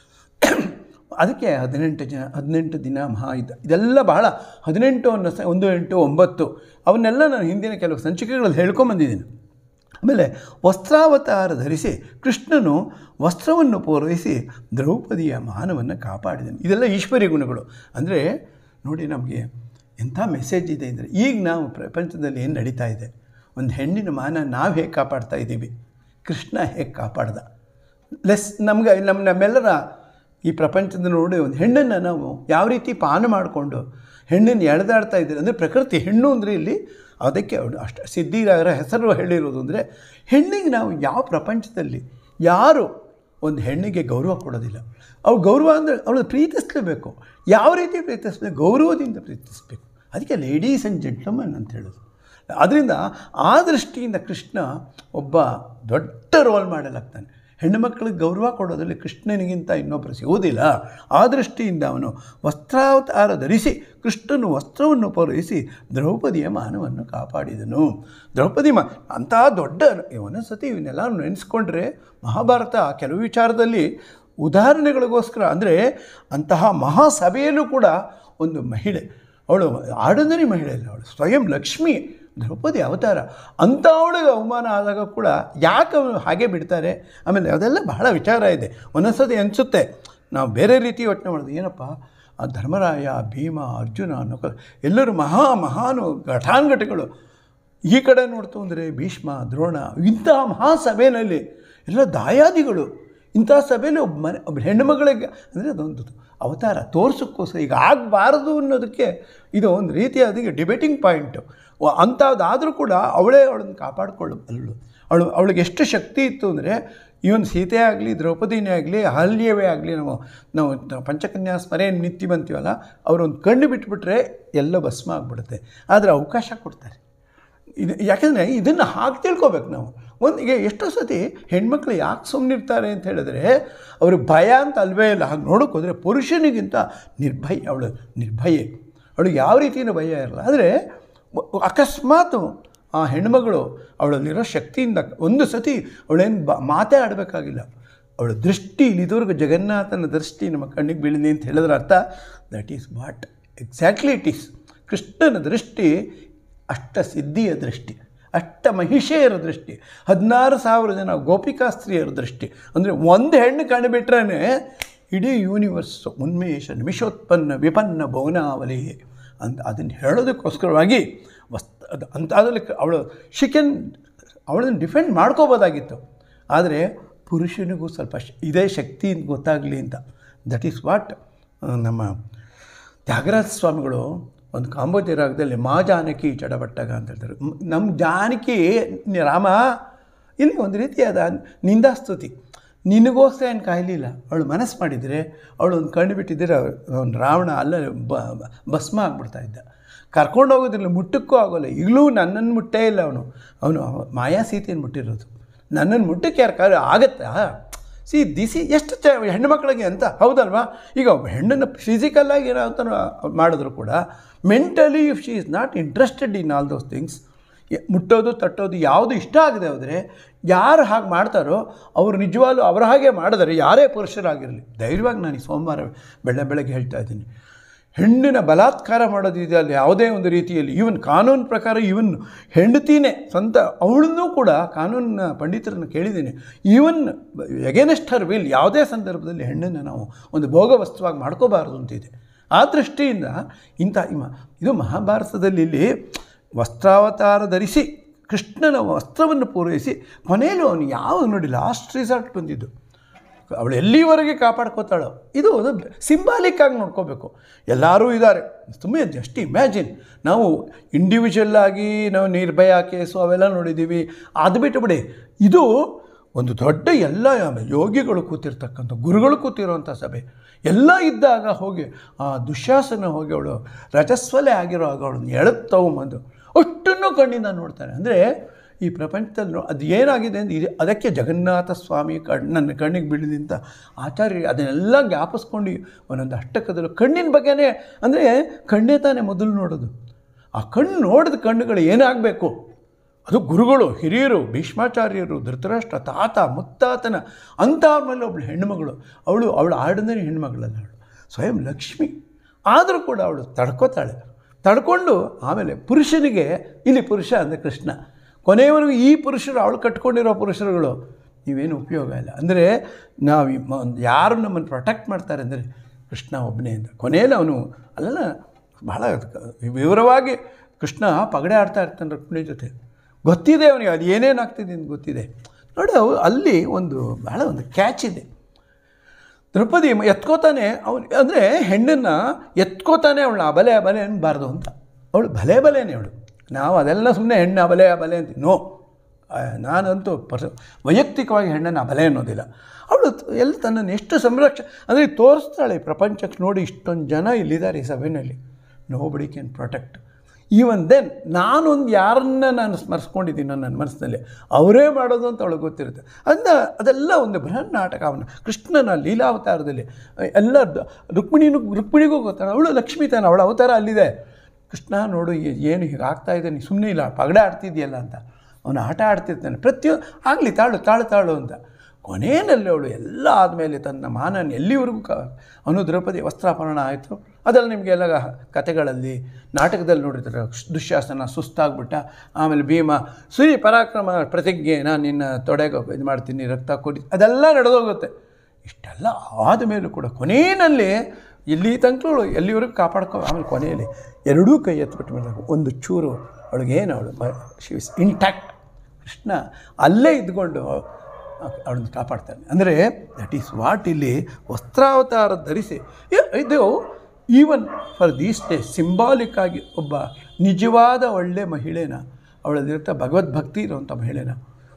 Speaker 1: ಅದಕ್ಕೆ 18 ದಿನ ಇದೆಲ್ಲ ಬಹಳ 18 ಅನ್ನೋ 1 8 9 ಅವನ್ನೆಲ್ಲ ನಾನು ಹಿಂದಿನ ಕೆಲವು ಸಂಚಿಕೆಗಳಲ್ಲಿ ಹೇಳ್ಕೊಂಬಂದಿದ್ದೀನಿ. ಆಮೇಲೆ ವಸ್ತ್ರಾವತಾರ ಧರಿಸಿ ಕೃಷ್ಣನು ವಸ್ತ್ರವನ್ನು ಪೂರೈಸಿ ದ್ರೌಪದಿಯ ಮಾನವನ್ನು ಕಾಪಾಡಿದನು. ಇದೆಲ್ಲ ಈಶ್ವರ್ಯ ಗುಣಗಳು. ಅಂದರೆ ನೋಡಿ ನಮಗೆ ಎಂಥ ಮೆಸೇಜ್ ಇದೆ ಅಂದರೆ, ಈಗ ನಾವು ಪ್ರಪಂಚದಲ್ಲಿ ಏನು ನಡೀತಾ ಇದೆ, ಒಂದು ಹೆಣ್ಣಿನ ಮಾನ ನಾವು ಹೇಗೆ ಕಾಪಾಡ್ತಾ ಇದ್ದೀವಿ, ಕೃಷ್ಣ ಹೇಗೆ ಕಾಪಾಡ್ದ. ನಮ್ಮೆಲ್ಲರ ಈ ಪ್ರಪಂಚದ ನೋಡಿ ಒಂದು ಹೆಣ್ಣನ್ನು ನಾವು ಯಾವ ರೀತಿ ಪಾನ ಮಾಡಿಕೊಂಡು ಹೆಣ್ಣನ್ನು ಎಳೆದಾಡ್ತಾ ಇದ್ದೀರಿ ಅಂದರೆ, ಪ್ರಕೃತಿ ಹೆಣ್ಣು ಅಂದರೆ ಇಲ್ಲಿ ಅದಕ್ಕೆ ಅಷ್ಟು ಸಿದ್ಧಿರಾಯರ ಹೆಸರು ಹೇಳಿರೋದು ಅಂದರೆ, ಹೆಣ್ಣಿಗೆ ನಾವು ಯಾವ ಪ್ರಪಂಚದಲ್ಲಿ ಯಾರು ಒಂದು ಹೆಣ್ಣಿಗೆ ಗೌರವ ಕೊಡೋದಿಲ್ಲ. ಅವ್ರು ಗೌರವ ಅಂದರೆ ಅವಳು ಪ್ರೀತಿಸಲೇಬೇಕು. ಯಾವ ರೀತಿ ಪ್ರೀತಿಸಬೇಕು? ಗೌರವದಿಂದ ಪ್ರೀತಿಸಬೇಕು. ಅದಕ್ಕೆ ಲೇಡೀಸ್ ಆ್ಯಂಡ್ ಜೆಂಟ್ಲ್ಮನ್ ಅಂತ ಹೇಳೋದು. ಅದರಿಂದ ಆ ದೃಷ್ಟಿಯಿಂದ ಕೃಷ್ಣ ಒಬ್ಬ ದೊಡ್ಡ ರೋಲ್ ಮಾಡೆಲ್ ಆಗ್ತಾನೆ. ಹೆಣ್ಣು ಮಕ್ಕಳಿಗೆ ಗೌರವ ಕೊಡೋದ್ರಲ್ಲಿ ಕೃಷ್ಣನಿಗಿಂತ ಇನ್ನೊಬ್ಬರು ಸಿಗೋದಿಲ್ಲ. ಆ ದೃಷ್ಟಿಯಿಂದ ಅವನು ವಸ್ತ್ರಾವತಾರ ಧರಿಸಿ ಕೃಷ್ಣನು ವಸ್ತ್ರವನ್ನು ಪೂರೈಸಿ ದ್ರೌಪದಿಯ ಮಾನವನ್ನು ಕಾಪಾಡಿದನು. ದ್ರೌಪದಿ ಅಂತಹ ದೊಡ್ಡ ಒಂದೊಂದು ಸತಿ ಇವನ್ನೆಲ್ಲ ನೆನೆಸ್ಕೊಂಡ್ರೆ ಮಹಾಭಾರತ ಕೆಲವು ವಿಚಾರದಲ್ಲಿ ಉದಾಹರಣೆಗಳಿಗೋಸ್ಕರ, ಅಂದರೆ ಅಂತಹ ಮಹಾಸಭೆಯಲ್ಲೂ ಕೂಡ ಒಂದು ಮಹಿಳೆ, ಅವಳು ಆರ್ಡಿನರಿ ಮಹಿಳೆ ಅಲ್ಲ, ಅವಳು ಸ್ವಯಂ ಲಕ್ಷ್ಮಿ ದ್ರೌಪದಿ ಅವತಾರ. ಅಂಥ ಅವಳಿಗೆ ಅವಮಾನ ಆದಾಗ ಕೂಡ ಯಾಕೆ ಹಾಗೆ ಬಿಡ್ತಾರೆ? ಆಮೇಲೆ ಅದೆಲ್ಲ ಬಹಳ ವಿಚಾರ ಇದೆ. ಒಂದೊಂದ್ಸತಿ ಅನಿಸುತ್ತೆ ನಾವು ಬೇರೆ ರೀತಿ ಯೋಚನೆ ಮಾಡೋದು, ಏನಪ್ಪ ಆ ಧರ್ಮರಾಯ, ಭೀಮ, ಅರ್ಜುನ ಅನ್ನೋ ಎಲ್ಲರೂ ಮಹಾನು ಘಟಾನುಘಟಿಗಳು. ಈ ಕಡೆ ನೋಡ್ತು ಅಂದರೆ ಭೀಷ್ಮ, ದ್ರೋಣ, ಇಂಥ ಮಹಾಸಭೆಯಲ್ಲಿ ಎಲ್ಲ ದಾಯಾದಿಗಳು. ಇಂಥ ಸಭೆಯಲ್ಲಿ ಒಬ್ಬ ಹೆಣ್ಣುಮಗಳಿಗೆ ಅಂದರೆ ಅದೊಂದು ಅವತಾರ ತೋರಿಸೋಕ್ಕೋಸ್ಕರ ಈಗ ಆಗಬಾರದು ಅನ್ನೋದಕ್ಕೆ ಇದು ಒಂದು ರೀತಿಯ ಅದಕ್ಕೆ ಡಿಬೇಟಿಂಗ್ ಪಾಯಿಂಟು. ಅಂಥದ್ದಾದರೂ ಕೂಡ ಅವಳನ್ನು ಕಾಪಾಡಿಕೊಳ್ಳಬಲ್ಲಳು. ಅವಳಿಗೆ ಎಷ್ಟು ಶಕ್ತಿ ಇತ್ತು ಅಂದರೆ, ಇವನು ಸೀತೆ ಆಗಲಿ, ದ್ರೌಪದಿನೇ ಆಗಲಿ, ಅಹಲ್ಯವೇ ಆಗಲಿ, ನಾವು ಪಂಚಕನ್ಯಾ ಸ್ಮರೆ ನಿತ್ಯ ಬಂತೀವಲ್ಲ, ಅವರೊಂದು ಕಣ್ಣು ಬಿಟ್ಬಿಟ್ರೆ ಎಲ್ಲ ಭಸ್ಮ ಆಗಿಬಿಡುತ್ತೆ. ಆದರೆ ಅವಕಾಶ ಕೊಡ್ತಾರೆ. ಇದು ಯಾಕೆಂದರೆ ಇದನ್ನು ಹಾಗೆ ತಿಳ್ಕೊಬೇಕು ನಾವು. ಈಗ ಎಷ್ಟೋ ಸತಿ ಹೆಣ್ಮಕ್ಳು ಯಾಕೆ ಸುಮ್ಮನಿರ್ತಾರೆ ಅಂತ ಹೇಳಿದ್ರೆ, ಅವ್ರಿಗೆ ಭಯ ಅಂತ ಅಲ್ವೇ ಇಲ್ಲ. ಹಾಗೆ ನೋಡೋಕೆ ಹೋದರೆ ಪುರುಷನಿಗಿಂತ ನಿರ್ಭಯೆ. ಅವಳಿಗೆ ಯಾವ ರೀತಿಯೂ ಭಯ ಇರಲ್ಲ. ಆದರೆ ಅಕಸ್ಮಾತ್ ಆ ಹೆಣ್ಮಗಳು ಅವಳಲ್ಲಿರೋ ಶಕ್ತಿಯಿಂದ ಒಂದು ಸತಿ ಅವಳೇನು ಮಾತೇ ಆಡಬೇಕಾಗಿಲ್ಲ. ಅವಳ ದೃಷ್ಟಿ ಇದುವರೆಗೂ ಜಗನ್ನಾಥನ ದೃಷ್ಟಿ ನಮ್ಮ ಕಣ್ಣಿಗೆ ಬೀಳಿದೆ ಅಂತ ಹೇಳಿದ್ರೆ ಅರ್ಥ that is what exactly it is. ಕೃಷ್ಣನ ದೃಷ್ಟಿ ಅಷ್ಟಸಿದ್ಧಿಯ ದೃಷ್ಟಿ, ಅಷ್ಟ ಮಹಿಷೆಯರ ದೃಷ್ಟಿ, 16,000 ಜನ ಗೋಪಿಕಾಸ್ತ್ರೀಯರ ದೃಷ್ಟಿ. ಅಂದರೆ ಒಂದು ಹೆಣ್ಣು ಕಂಡುಬಿಟ್ರೇ ಇಡೀ ಯೂನಿವರ್ಸ್ ಉನ್ಮೇಷ ನಿಮಿಷೋತ್ಪನ್ನ ವಿಪನ್ನ ಭುವನಾವಲಿ ಅಂತ ಅದನ್ನು ಹೇಳೋದಕ್ಕೋಸ್ಕರವಾಗಿ ಅಂತಾದಲ್ಲಿ ಅವಳನ್ನು ಡಿಫೆಂಡ್ ಮಾಡ್ಕೋಬೋದಾಗಿತ್ತು. ಆದರೆ ಪುರುಷನಿಗೂ ಸ್ವಲ್ಪ ಇದೇ ಶಕ್ತಿ ಗೊತ್ತಾಗಲಿ ಅಂತ. ದಟ್ ಈಸ್ ವಾಟ್ ನಮ್ಮ ತ್ಯಾಗರಾಜ ಸ್ವಾಮಿಗಳು ಒಂದು ಕಾಂಬೋತಿ ರಾಗದಲ್ಲಿ ಮಾ ಜಾನಕಿ ಚಡಬಟ್ಟಗ ಅಂತ ಹೇಳ್ತಾರೆ. ನಮ್ಮ ಜಾನಕಿ ರಾಮ ಇಲ್ಲಿ ಒಂದು ರೀತಿಯಾದ ನಿಂದಾಸ್ತುತಿ. ನಿನಗೋಸ್ಕರ ಏನು ಕಾಯಲಿಲ್ಲ, ಅವಳು ಮನಸ್ಸು ಮಾಡಿದರೆ, ಅವಳು ಒಂದು ಕಂಡು ಬಿಟ್ಟಿದ್ದರೆ ಅವನು ರಾವಣ ಅಲ್ಲ ಭಸ್ಮ ಆಗಿಬಿಡ್ತಾಯಿದ್ದ. ಕರ್ಕೊಂಡು ಹೋಗೋದಿಲ್ಲ, ಮುಟ್ಟಕ್ಕೂ ಆಗೋಲ್ಲ. ಈಗಲೂ ನನ್ನನ್ನು ಮುಟ್ಟೇ ಇಲ್ಲ ಅವನು ಮಾಯಾ ಸೀತೆಯನ್ನು ಮುಟ್ಟಿರೋದು. ನನ್ನನ್ನು ಮುಟ್ಟಕ್ಕೆ ಯಾರು ಆಗತ್ತಾ? ಎಷ್ಟು ಹೆಣ್ಣುಮಕ್ಕಳಿಗೆ ಅಂತ ಹೌದಲ್ವಾ? ಈಗ ಹೆಣ್ಣನ್ನು ಫಿಸಿಕಲ್ಲಾಗಿ ಏನೋ ಮಾಡಿದ್ರು ಕೂಡ mentally if she is not interested in all those things, ಮುಟ್ಟೋದು ತಟ್ಟೋದು ಯಾವುದು ಇಷ್ಟ ಆಗದೆ ಹೋದರೆ, ಯಾರು ಹಾಗೆ ಮಾಡ್ತಾರೋ ಅವರು ನಿಜವಾಗ್ಲೂ ಅವರ ಹಾಗೆ ಮಾಡಿದರೆ, ಯಾರೇ ಪುರುಷರಾಗಿರಲಿ, ಧೈರ್ಯವಾಗಿ ನಾನು ಈ ಸೋಮವಾರ ಬೆಳಗ್ಗೆ ಹೇಳ್ತಾ ಇದ್ದೀನಿ, ಹೆಣ್ಣಿನ ಬಲಾತ್ಕಾರ ಮಾಡೋದಿದೆ ಅಲ್ಲಿ ಯಾವುದೇ ಒಂದು ರೀತಿಯಲ್ಲಿ, ಈವನ್ ಕಾನೂನು ಪ್ರಕಾರ ಈವನ್ ಹೆಂಡತಿನೇ ಸ್ವಂತ ಅವಳನ್ನೂ ಕೂಡ ಕಾನೂನಿನ ಪಂಡಿತರನ್ನು ಕೇಳಿದ್ದೀನಿ, ಈವನ್ ಎಗೇನೆಸ್ಟ್ ಹರ್ ವಿಲ್ ಯಾವುದೇ ಸಂದರ್ಭದಲ್ಲಿ ಹೆಣ್ಣನ್ನು ನಾವು ಒಂದು ಭೋಗ ವಸ್ತುವಾಗಿ ಮಾಡ್ಕೋಬಾರ್ದು ಅಂತಿದೆ. ಆ ದೃಷ್ಟಿಯಿಂದ ಇದು ಮಹಾಭಾರತದಲ್ಲಿ ಇಲ್ಲಿ ವಸ್ತ್ರಾವತಾರ ಧರಿಸಿ ಕೃಷ್ಣನ ವಸ್ತ್ರವನ್ನು ಪೂರೈಸಿ ಕೊನೆಯಲ್ಲೂ ಅವನು ಯಾವ ನೋಡಿ ಲಾಸ್ಟ್ ರಿಸಾರ್ಟ್ ಬಂದಿದ್ದು, ಅವಳು ಎಲ್ಲಿವರೆಗೆ ಕಾಪಾಡ್ಕೋತಾಳೋ ಇದು ಸಿಂಬಾಲಿಕ್ಕಾಗಿ ನೋಡ್ಕೋಬೇಕು. ಎಲ್ಲರೂ ಇದ್ದಾರೆ, ಸುಮ್ಮನೆ ಜಸ್ಟ್ ಇಮ್ಯಾಜಿನ್. ನಾವು ಇಂಡಿವಿಜುವಲ್ಲಾಗಿ ನಾವು ನಿರ್ಭಯ ಕೇಸು ಅವೆಲ್ಲ ನೋಡಿದ್ದೀವಿ, ಅದು ಬಿಟ್ಟುಬಿಡಿ. ಇದು ಒಂದು ದೊಡ್ಡ ಎಲ್ಲ ಯೋಗಿಗಳು ಕೂತಿರ್ತಕ್ಕಂಥ, ಗುರುಗಳು ಕೂತಿರೋವಂಥ ಸಭೆ ಎಲ್ಲ ಇದ್ದಾಗ ಹೋಗಿ ಆ ದುಶ್ಯಾಸನ ಹೋಗಿ ಅವಳು ರಜಸ್ವಲೆ ಆಗಿರೋ ಆಗ ಅವಳನ್ನು ಎಳೆದು ತಗೊಂಬಂದು ಅಷ್ಟನ್ನು ಕಣ್ಣಿಂದ ನೋಡ್ತಾರೆ. ಅಂದರೆ ಈ ಪ್ರಪಂಚದಲ್ಲಿ ಅದು ಏನಾಗಿದೆ ಅಂದರೆ ಅದಕ್ಕೆ ಜಗನ್ನಾಥ ಸ್ವಾಮಿ ನನ್ನ ಕಣ್ಣಿಗೆ ಬೀಳಿದಂಥ ಆಚಾರ್ಯ ಅದನ್ನೆಲ್ಲ ಜ್ಞಾಪಿಸ್ಕೊಂಡು ಒಂದೊಂದು ಅಷ್ಟಕದಲ್ಲೂ ಕಣ್ಣಿನ ಬಗ್ಗೆನೇ ಅಂದರೆ ಕಣ್ಣೇ ತಾನೇ ಮೊದಲು ನೋಡೋದು. ಆ ಕಣ್ಣು ನೋಡಿದ ಕಣ್ಣುಗಳು ಏನಾಗಬೇಕು, ಅದು ಗುರುಗಳು, ಹಿರಿಯರು, ಭೀಷ್ಮಾಚಾರ್ಯರು, ಧೃತರಾಷ್ಟ್ರ, ತಾತ, ಮುತ್ತಾತನ ಅಂಥವ್ರ ಮೇಲೆ ಒಬ್ಬಳು ಹೆಣ್ಣುಮಗಳು. ಅವಳು ಆರ್ಡಿನರಿ ಹೆಣ್ಣುಮಗಳಲ್ಲ, ಅವಳು ಸ್ವಯಂ ಲಕ್ಷ್ಮಿ. ಆದರೂ ಕೂಡ ಅವಳು ತಡ್ಕೊಂಡು ಆಮೇಲೆ ಪುರುಷನಿಗೆ, ಇಲ್ಲಿ ಪುರುಷ ಅಂದರೆ ಕೃಷ್ಣ, ಕೊನೆಯವರೆಗೂ ಈ ಪುರುಷರು, ಅವಳು ಕಟ್ಕೊಂಡಿರೋ ಪುರುಷರುಗಳು ನೀವೇನು ಉಪಯೋಗ ಇಲ್ಲ. ಅಂದರೆ ನಾವು ಯಾರು ನಮ್ಮನ್ನು ಪ್ರೊಟೆಕ್ಟ್ ಮಾಡ್ತಾರೆ ಅಂದರೆ ಕೃಷ್ಣ ಒಬ್ಬನೇ ಅಂತ. ಕೊನೆಯಲ್ಲಿ ಅವನು ಅಲ್ಲ ಬಹಳ ವಿವರವಾಗಿ ಕೃಷ್ಣ ಪಗಡೆ ಆಡ್ತಾ ಇರ್ತಾನೆ ರುಕ್ಮಿಣಿ ಜೊತೆ, ಗೊತ್ತಿದೆ ಅವನಿಗೆ ಅದು ಏನೇನಾಗ್ತಿದೆ ಅಂತ ಗೊತ್ತಿದೆ ನೋಡಿ. ಅಲ್ಲಿ ಬಹಳ ಒಂದು ಕ್ಯಾಚ್ ಇದೆ. ದ್ರೌಪದಿ ಎತ್ಕೋತಾನೆ ಅವನು, ಅಂದರೆ ಹೆಣ್ಣನ್ನು ಎತ್ಕೋತಾನೆ ಅವಳನ್ನ ಅಬಲೆ ಅನ್ನಬಾರ್ದು ಅಂತ. ಅವಳು ಬಲೆನೇ ಅವಳು. ನಾವು ಅದೆಲ್ಲ ಸುಮ್ಮನೆ ಹೆಣ್ಣು ಅಬಲೆ ಅಂತೀವಿ. ನೋ, ನಾನಂತೂ ವೈಯಕ್ತಿಕವಾಗಿ ಹೆಣ್ಣನ್ನು ಅಬಲೆ ಅನ್ನೋದಿಲ್ಲ. ಅವಳು ಎಲ್ಲ ತನ್ನನ್ನು ಎಷ್ಟು ಅಂದರೆ ತೋರಿಸ್ತಾಳೆ ಪ್ರಪಂಚಕ್ಕೆ, ನೋಡಿ ಇಷ್ಟೊಂದು ಜನ ಇಲ್ಲಿದ್ದಾರೆ ಈ ಸಭೆಯಲ್ಲಿ, nobody can protect even then. ನಾನೊಂದು ಯಾರನ್ನ ನಾನು ಸ್ಮರಿಸ್ಕೊಂಡಿದ್ದೀನೋ ನನ್ನ ಮನಸ್ಸಿನಲ್ಲಿ, ಅವರೇ ಮಾಡೋದು ಅಂತ ಅವಳಿಗೆ ಗೊತ್ತಿರುತ್ತೆ. ಅದೆಲ್ಲ ಒಂದು ಬೃಹನ್ ನಾಟಕ. ಅವನು ಕೃಷ್ಣನ ಲೀಲಾವತಾರದಲ್ಲಿ ಎಲ್ಲ ರುಕ್ಮಿಣಿಗೂ ಗೊತ್ತಾಳೆ. ಅವಳು ಲಕ್ಷ್ಮೀ ತಾನೆ, ಅವಳ ಅವತಾರ ಅಲ್ಲಿದೆ. ಕೃಷ್ಣ ನೋಡು ಏನು ಹೀಗೆ ಆಗ್ತಾಯಿದೆ, ನೀ ಸುಮ್ಮನೆ ಇಲ್ಲ ಪಗಡೆ ಆಡ್ತಿದ್ಯಲ್ಲ ಅಂತ ಅವನು ಆಟ ಆಡ್ತಿರ್ತಾನೆ. ಆಗಲಿ ತಾಳು ಅಂತ. ಕೊನೆಯಲ್ಲಿ ಅವಳು ಎಲ್ಲ ಆದಮೇಲೆ ತನ್ನ ಮಾನನ್ನು ಎಲ್ಲಿವರೆಗೂ ಅವನು ದ್ರೌಪದಿ ವಸ್ತ್ರಾಪರಣ ಆಯಿತು. ಅದೆಲ್ಲ ನಿಮಗೆಲ್ಲ ಕಥೆಗಳಲ್ಲಿ ನಾಟಕದಲ್ಲಿ ನೋಡಿರ್ತಾರೆ. ದುಶ್ಯಾಸನ ಸುಸ್ತಾಗ್ಬಿಟ್ಟ, ಆಮೇಲೆ ಭೀಮ ಸುರಿ ಪರಾಕ್ರಮ ಪ್ರತಿಜ್ಞೆ, ನಾನು ನಿನ್ನ ತೊಡೆಗೆ ಇದು ಮಾಡ್ತೀನಿ, ರಕ್ತ ಕೊಡಿ, ಅದೆಲ್ಲ ನಡೆದೋಗುತ್ತೆ. ಇಷ್ಟೆಲ್ಲ ಆದಮೇಲೂ ಕೂಡ ಕೊನೆಯಲ್ಲಿ ಇಲ್ಲಿ ತನಕಗಳು ಎಲ್ಲಿವರೆಗೂ ಆಮೇಲೆ ಕೊನೆಯಲ್ಲಿ ಎರಡೂ ಕೈ ಎತ್ಬಿಟ್ಟು ಮೇಲೆ ಒಂದು ಚೂರು ಅವಳಿಗೇನು ಶಿ ಇಸ್ ಇಂಟ್ಯಾಕ್ಟ್. ಕೃಷ್ಣ ಅಲ್ಲೇ ಇದ್ಕೊಂಡು ಅವಳನ್ನು ಕಾಪಾಡ್ತಾನೆ. ಅಂದರೆ ದಟ್ ಈಸ್ ವಾಟ್ ಇಲ್ಲಿ ವಸ್ತ್ರಾವತಾರ ಧರಿಸಿ ಇದು even for these days symbolic ಆಗಿ ಒಬ್ಬ ನಿಜವಾದ ಒಳ್ಳೆ ಮಹಿಳೆನ, ಅವಳಲ್ಲಿರ್ತ ಭಗವದ್ಭಕ್ತಿ ಇರುವಂಥ ಮಹಿಳೆನ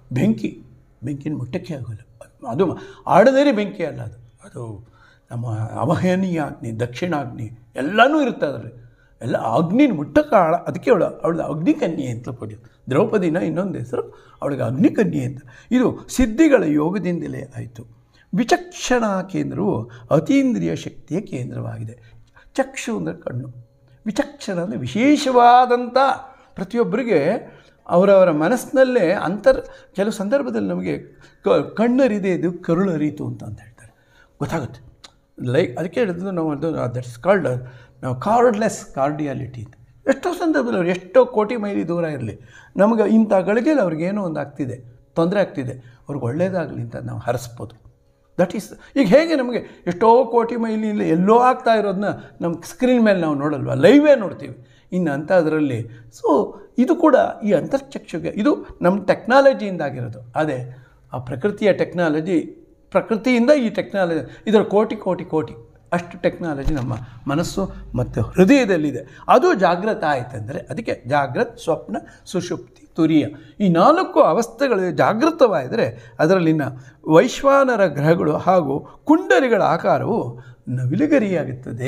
Speaker 1: ಬೆಂಕಿನ ಮುಟ್ಟಕ್ಕೆ ಆಗೋಲ್ಲ. ಅದು ಆರ್ಡಿನರಿ ಬೆಂಕಿ ಅಲ್ಲ, ಅದು ನಮ್ಮ ಅವಹೇನೀಯ ಅಗ್ನಿ, ದಕ್ಷಿಣಾಗ್ನಿ ಎಲ್ಲನೂ ಇರುತ್ತೆ ಅದರಲ್ಲಿ. ಎಲ್ಲ ಅಗ್ನಿನ ಮುಟ್ಟಕ್ಕೆ ಅದಕ್ಕೆ ಅವಳ ಅಗ್ನಿಕನ್ಯೆ ಅಂತ ಕೊಡಿ. ದ್ರೌಪದಿನ ಇನ್ನೊಂದು ಹೆಸರು ಅವಳಿಗೆ ಅಗ್ನಿಕನ್ಯೆ ಅಂತ. ಇದು ಸಿದ್ಧಿಗಳ ಯೋಗದಿಂದಲೇ ಆಯಿತು. ವಿಚಕ್ಷಣಾ ಕೇಂದ್ರವು ಅತೀಂದ್ರಿಯ ಶಕ್ತಿಯ ಕೇಂದ್ರವಾಗಿದೆ. ಚಕ್ಷು ಅಂದರೆ ಕಣ್ಣು, ವಿಚಕ್ಷಣ ಅಂದರೆ ವಿಶೇಷವಾದಂಥ ಪ್ರತಿಯೊಬ್ಬರಿಗೆ ಅವರವರ ಮನಸ್ಸಿನಲ್ಲೇ ಕೆಲವು ಸಂದರ್ಭದಲ್ಲಿ ನಮಗೆ ಕಣ್ಣರಿದೆ, ಇದು ಕರುಳರಿತು ಅಂತ ಹೇಳ್ತಾರೆ, ಗೊತ್ತಾಗುತ್ತೆ. ಅದಕ್ಕೆ ಹೇಳಿದ್ದು ನಾವು ದಟ್ ಇಸ್ ಕಾಲ್ಡ್ ನಾವು ಕಾರ್ಡ್ಲೆಸ್ ಕಾರ್ಡಿಯಾಲಿಟಿ ಅಂತ. ಎಷ್ಟೋ ಸಂದರ್ಭದಲ್ಲಿ ಅವ್ರು ಎಷ್ಟೋ ಕೋಟಿ ಮೈಲಿ ದೂರ ಇರಲಿ, ನಮಗೆ ಇಂಥ ಗಳಿಗೆಯಲ್ಲಿ ಅವ್ರಿಗೇನೋ ಒಂದು ಆಗ್ತಿದೆ, ತೊಂದರೆ ಆಗ್ತಿದೆ, ಅವ್ರಿಗೆ ಒಳ್ಳೆಯದಾಗಲಿ ಅಂತ ನಾವು ಹರಿಸ್ಬೋದು. ದಟ್ ಈಸ್ ಈಗ ಹೇಗೆ ನಮಗೆ ಎಷ್ಟೋ ಕೋಟಿ ಮೈಲಿ ಎಲ್ಲೋ ಆಗ್ತಾ ಇರೋದನ್ನ ನಮ್ಮ ಸ್ಕ್ರೀನ್ ಮೇಲೆ ನಾವು ನೋಡಲ್ವ, ಲೈವೇ ನೋಡ್ತೀವಿ. ಇನ್ನು ಅಂಥದ್ರಲ್ಲಿ ಇದು ಕೂಡ ಈ ಅಂತರ್ಚಕ್ಷುಗೆ ಇದು ನಮ್ಮ ಟೆಕ್ನಾಲಜಿಯಿಂದಾಗಿರೋದು. ಅದೇ ಆ ಪ್ರಕೃತಿಯ ಟೆಕ್ನಾಲಜಿ, ಪ್ರಕೃತಿಯಿಂದ ಈ ಟೆಕ್ನಾಲಜಿ, ಇದರ ಕೋಟಿ ಅಷ್ಟು ಟೆಕ್ನಾಲಜಿ ನಮ್ಮ ಮನಸ್ಸು ಮತ್ತು ಹೃದಯದಲ್ಲಿದೆ. ಅದು ಜಾಗೃತ ಆಯ್ತಂದರೆ ಅದಕ್ಕೆ ಜಾಗೃತ್, ಸ್ವಪ್ನ, ಸುಷುಪ್ತಿ, ತುರಿಯ ಈ 4 ಅವಸ್ಥೆಗಳು ಜಾಗೃತವಾದರೆ ಅದರಲ್ಲಿನ ವೈಶ್ವಾನರ ಗ್ರಹಗಳು ಹಾಗೂ ಕುಂಡಲಿಗಳ ಆಕಾರವು ನವಿಲುಗರಿಯಾಗುತ್ತದೆ.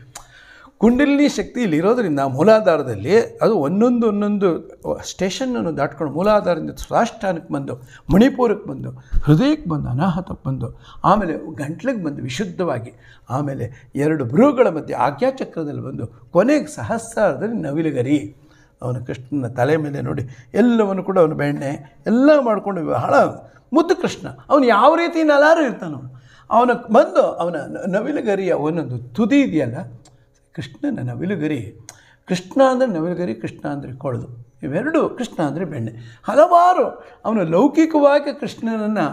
Speaker 1: ಕುಂಡಲಿನಿ ಶಕ್ತಿಯಲ್ಲಿ ಇರೋದರಿಂದ ಮೂಲಾಧಾರದಲ್ಲಿ ಅದು ಒಂದೊಂದು ಸ್ಟೇಷನನ್ನು ದಾಟ್ಕೊಂಡು ಮೂಲಾಧಾರದಿಂದ ಸ್ವಾಷ್ಟಾನಕ್ಕೆ ಬಂದು, ಮಣಿಪುರಕ್ಕೆ ಬಂದು, ಹೃದಯಕ್ಕೆ ಬಂದು, ಅನಾಹತಕ್ಕೆ ಬಂದು, ಆಮೇಲೆ ಗಂಟ್ಲಿಗೆ ಬಂದು ವಿಶುದ್ಧವಾಗಿ, ಆಮೇಲೆ 2 ಭ್ರೂಗಳ ಮಧ್ಯೆ ಆಜ್ಞಾಚಕ್ರದಲ್ಲಿ ಬಂದು ಕೊನೆಗೆ ಸಹಸ್ರಾರದಲ್ಲಿ ನವಿಲುಗರಿ. ಅವನ ಕೃಷ್ಣನ ತಲೆ ಮೇಲೆ ನೋಡಿ ಎಲ್ಲವನ್ನು ಕೂಡ ಅವನು ಬೆಣ್ಣೆ ಎಲ್ಲ ಮಾಡಿಕೊಂಡು ಬಹಳ ಮುದ್ದು ಕೃಷ್ಣ. ಅವನು ಯಾವ ರೀತಿ ನಲಾರು ಇರ್ತಾನೆ, ಅವನ ಬಂದು ಅವನ ನವಿಲುಗರಿಯ ಒಂದೊಂದು ತುದಿ ಇದೆಯಲ್ಲ, ಕೃಷ್ಣನ ನವಿಲುಗರಿ. ಕೃಷ್ಣ ಅಂದರೆ ನವಿಲುಗರಿ, ಕೃಷ್ಣ ಅಂದರೆ ಕೊಳಲು, ಇವೆರಡು. ಕೃಷ್ಣ ಅಂದರೆ ಬೆಣ್ಣೆ. ಹಲವಾರು ಅವನು ಲೌಕಿಕವಾಗಿ ಕೃಷ್ಣನನ್ನು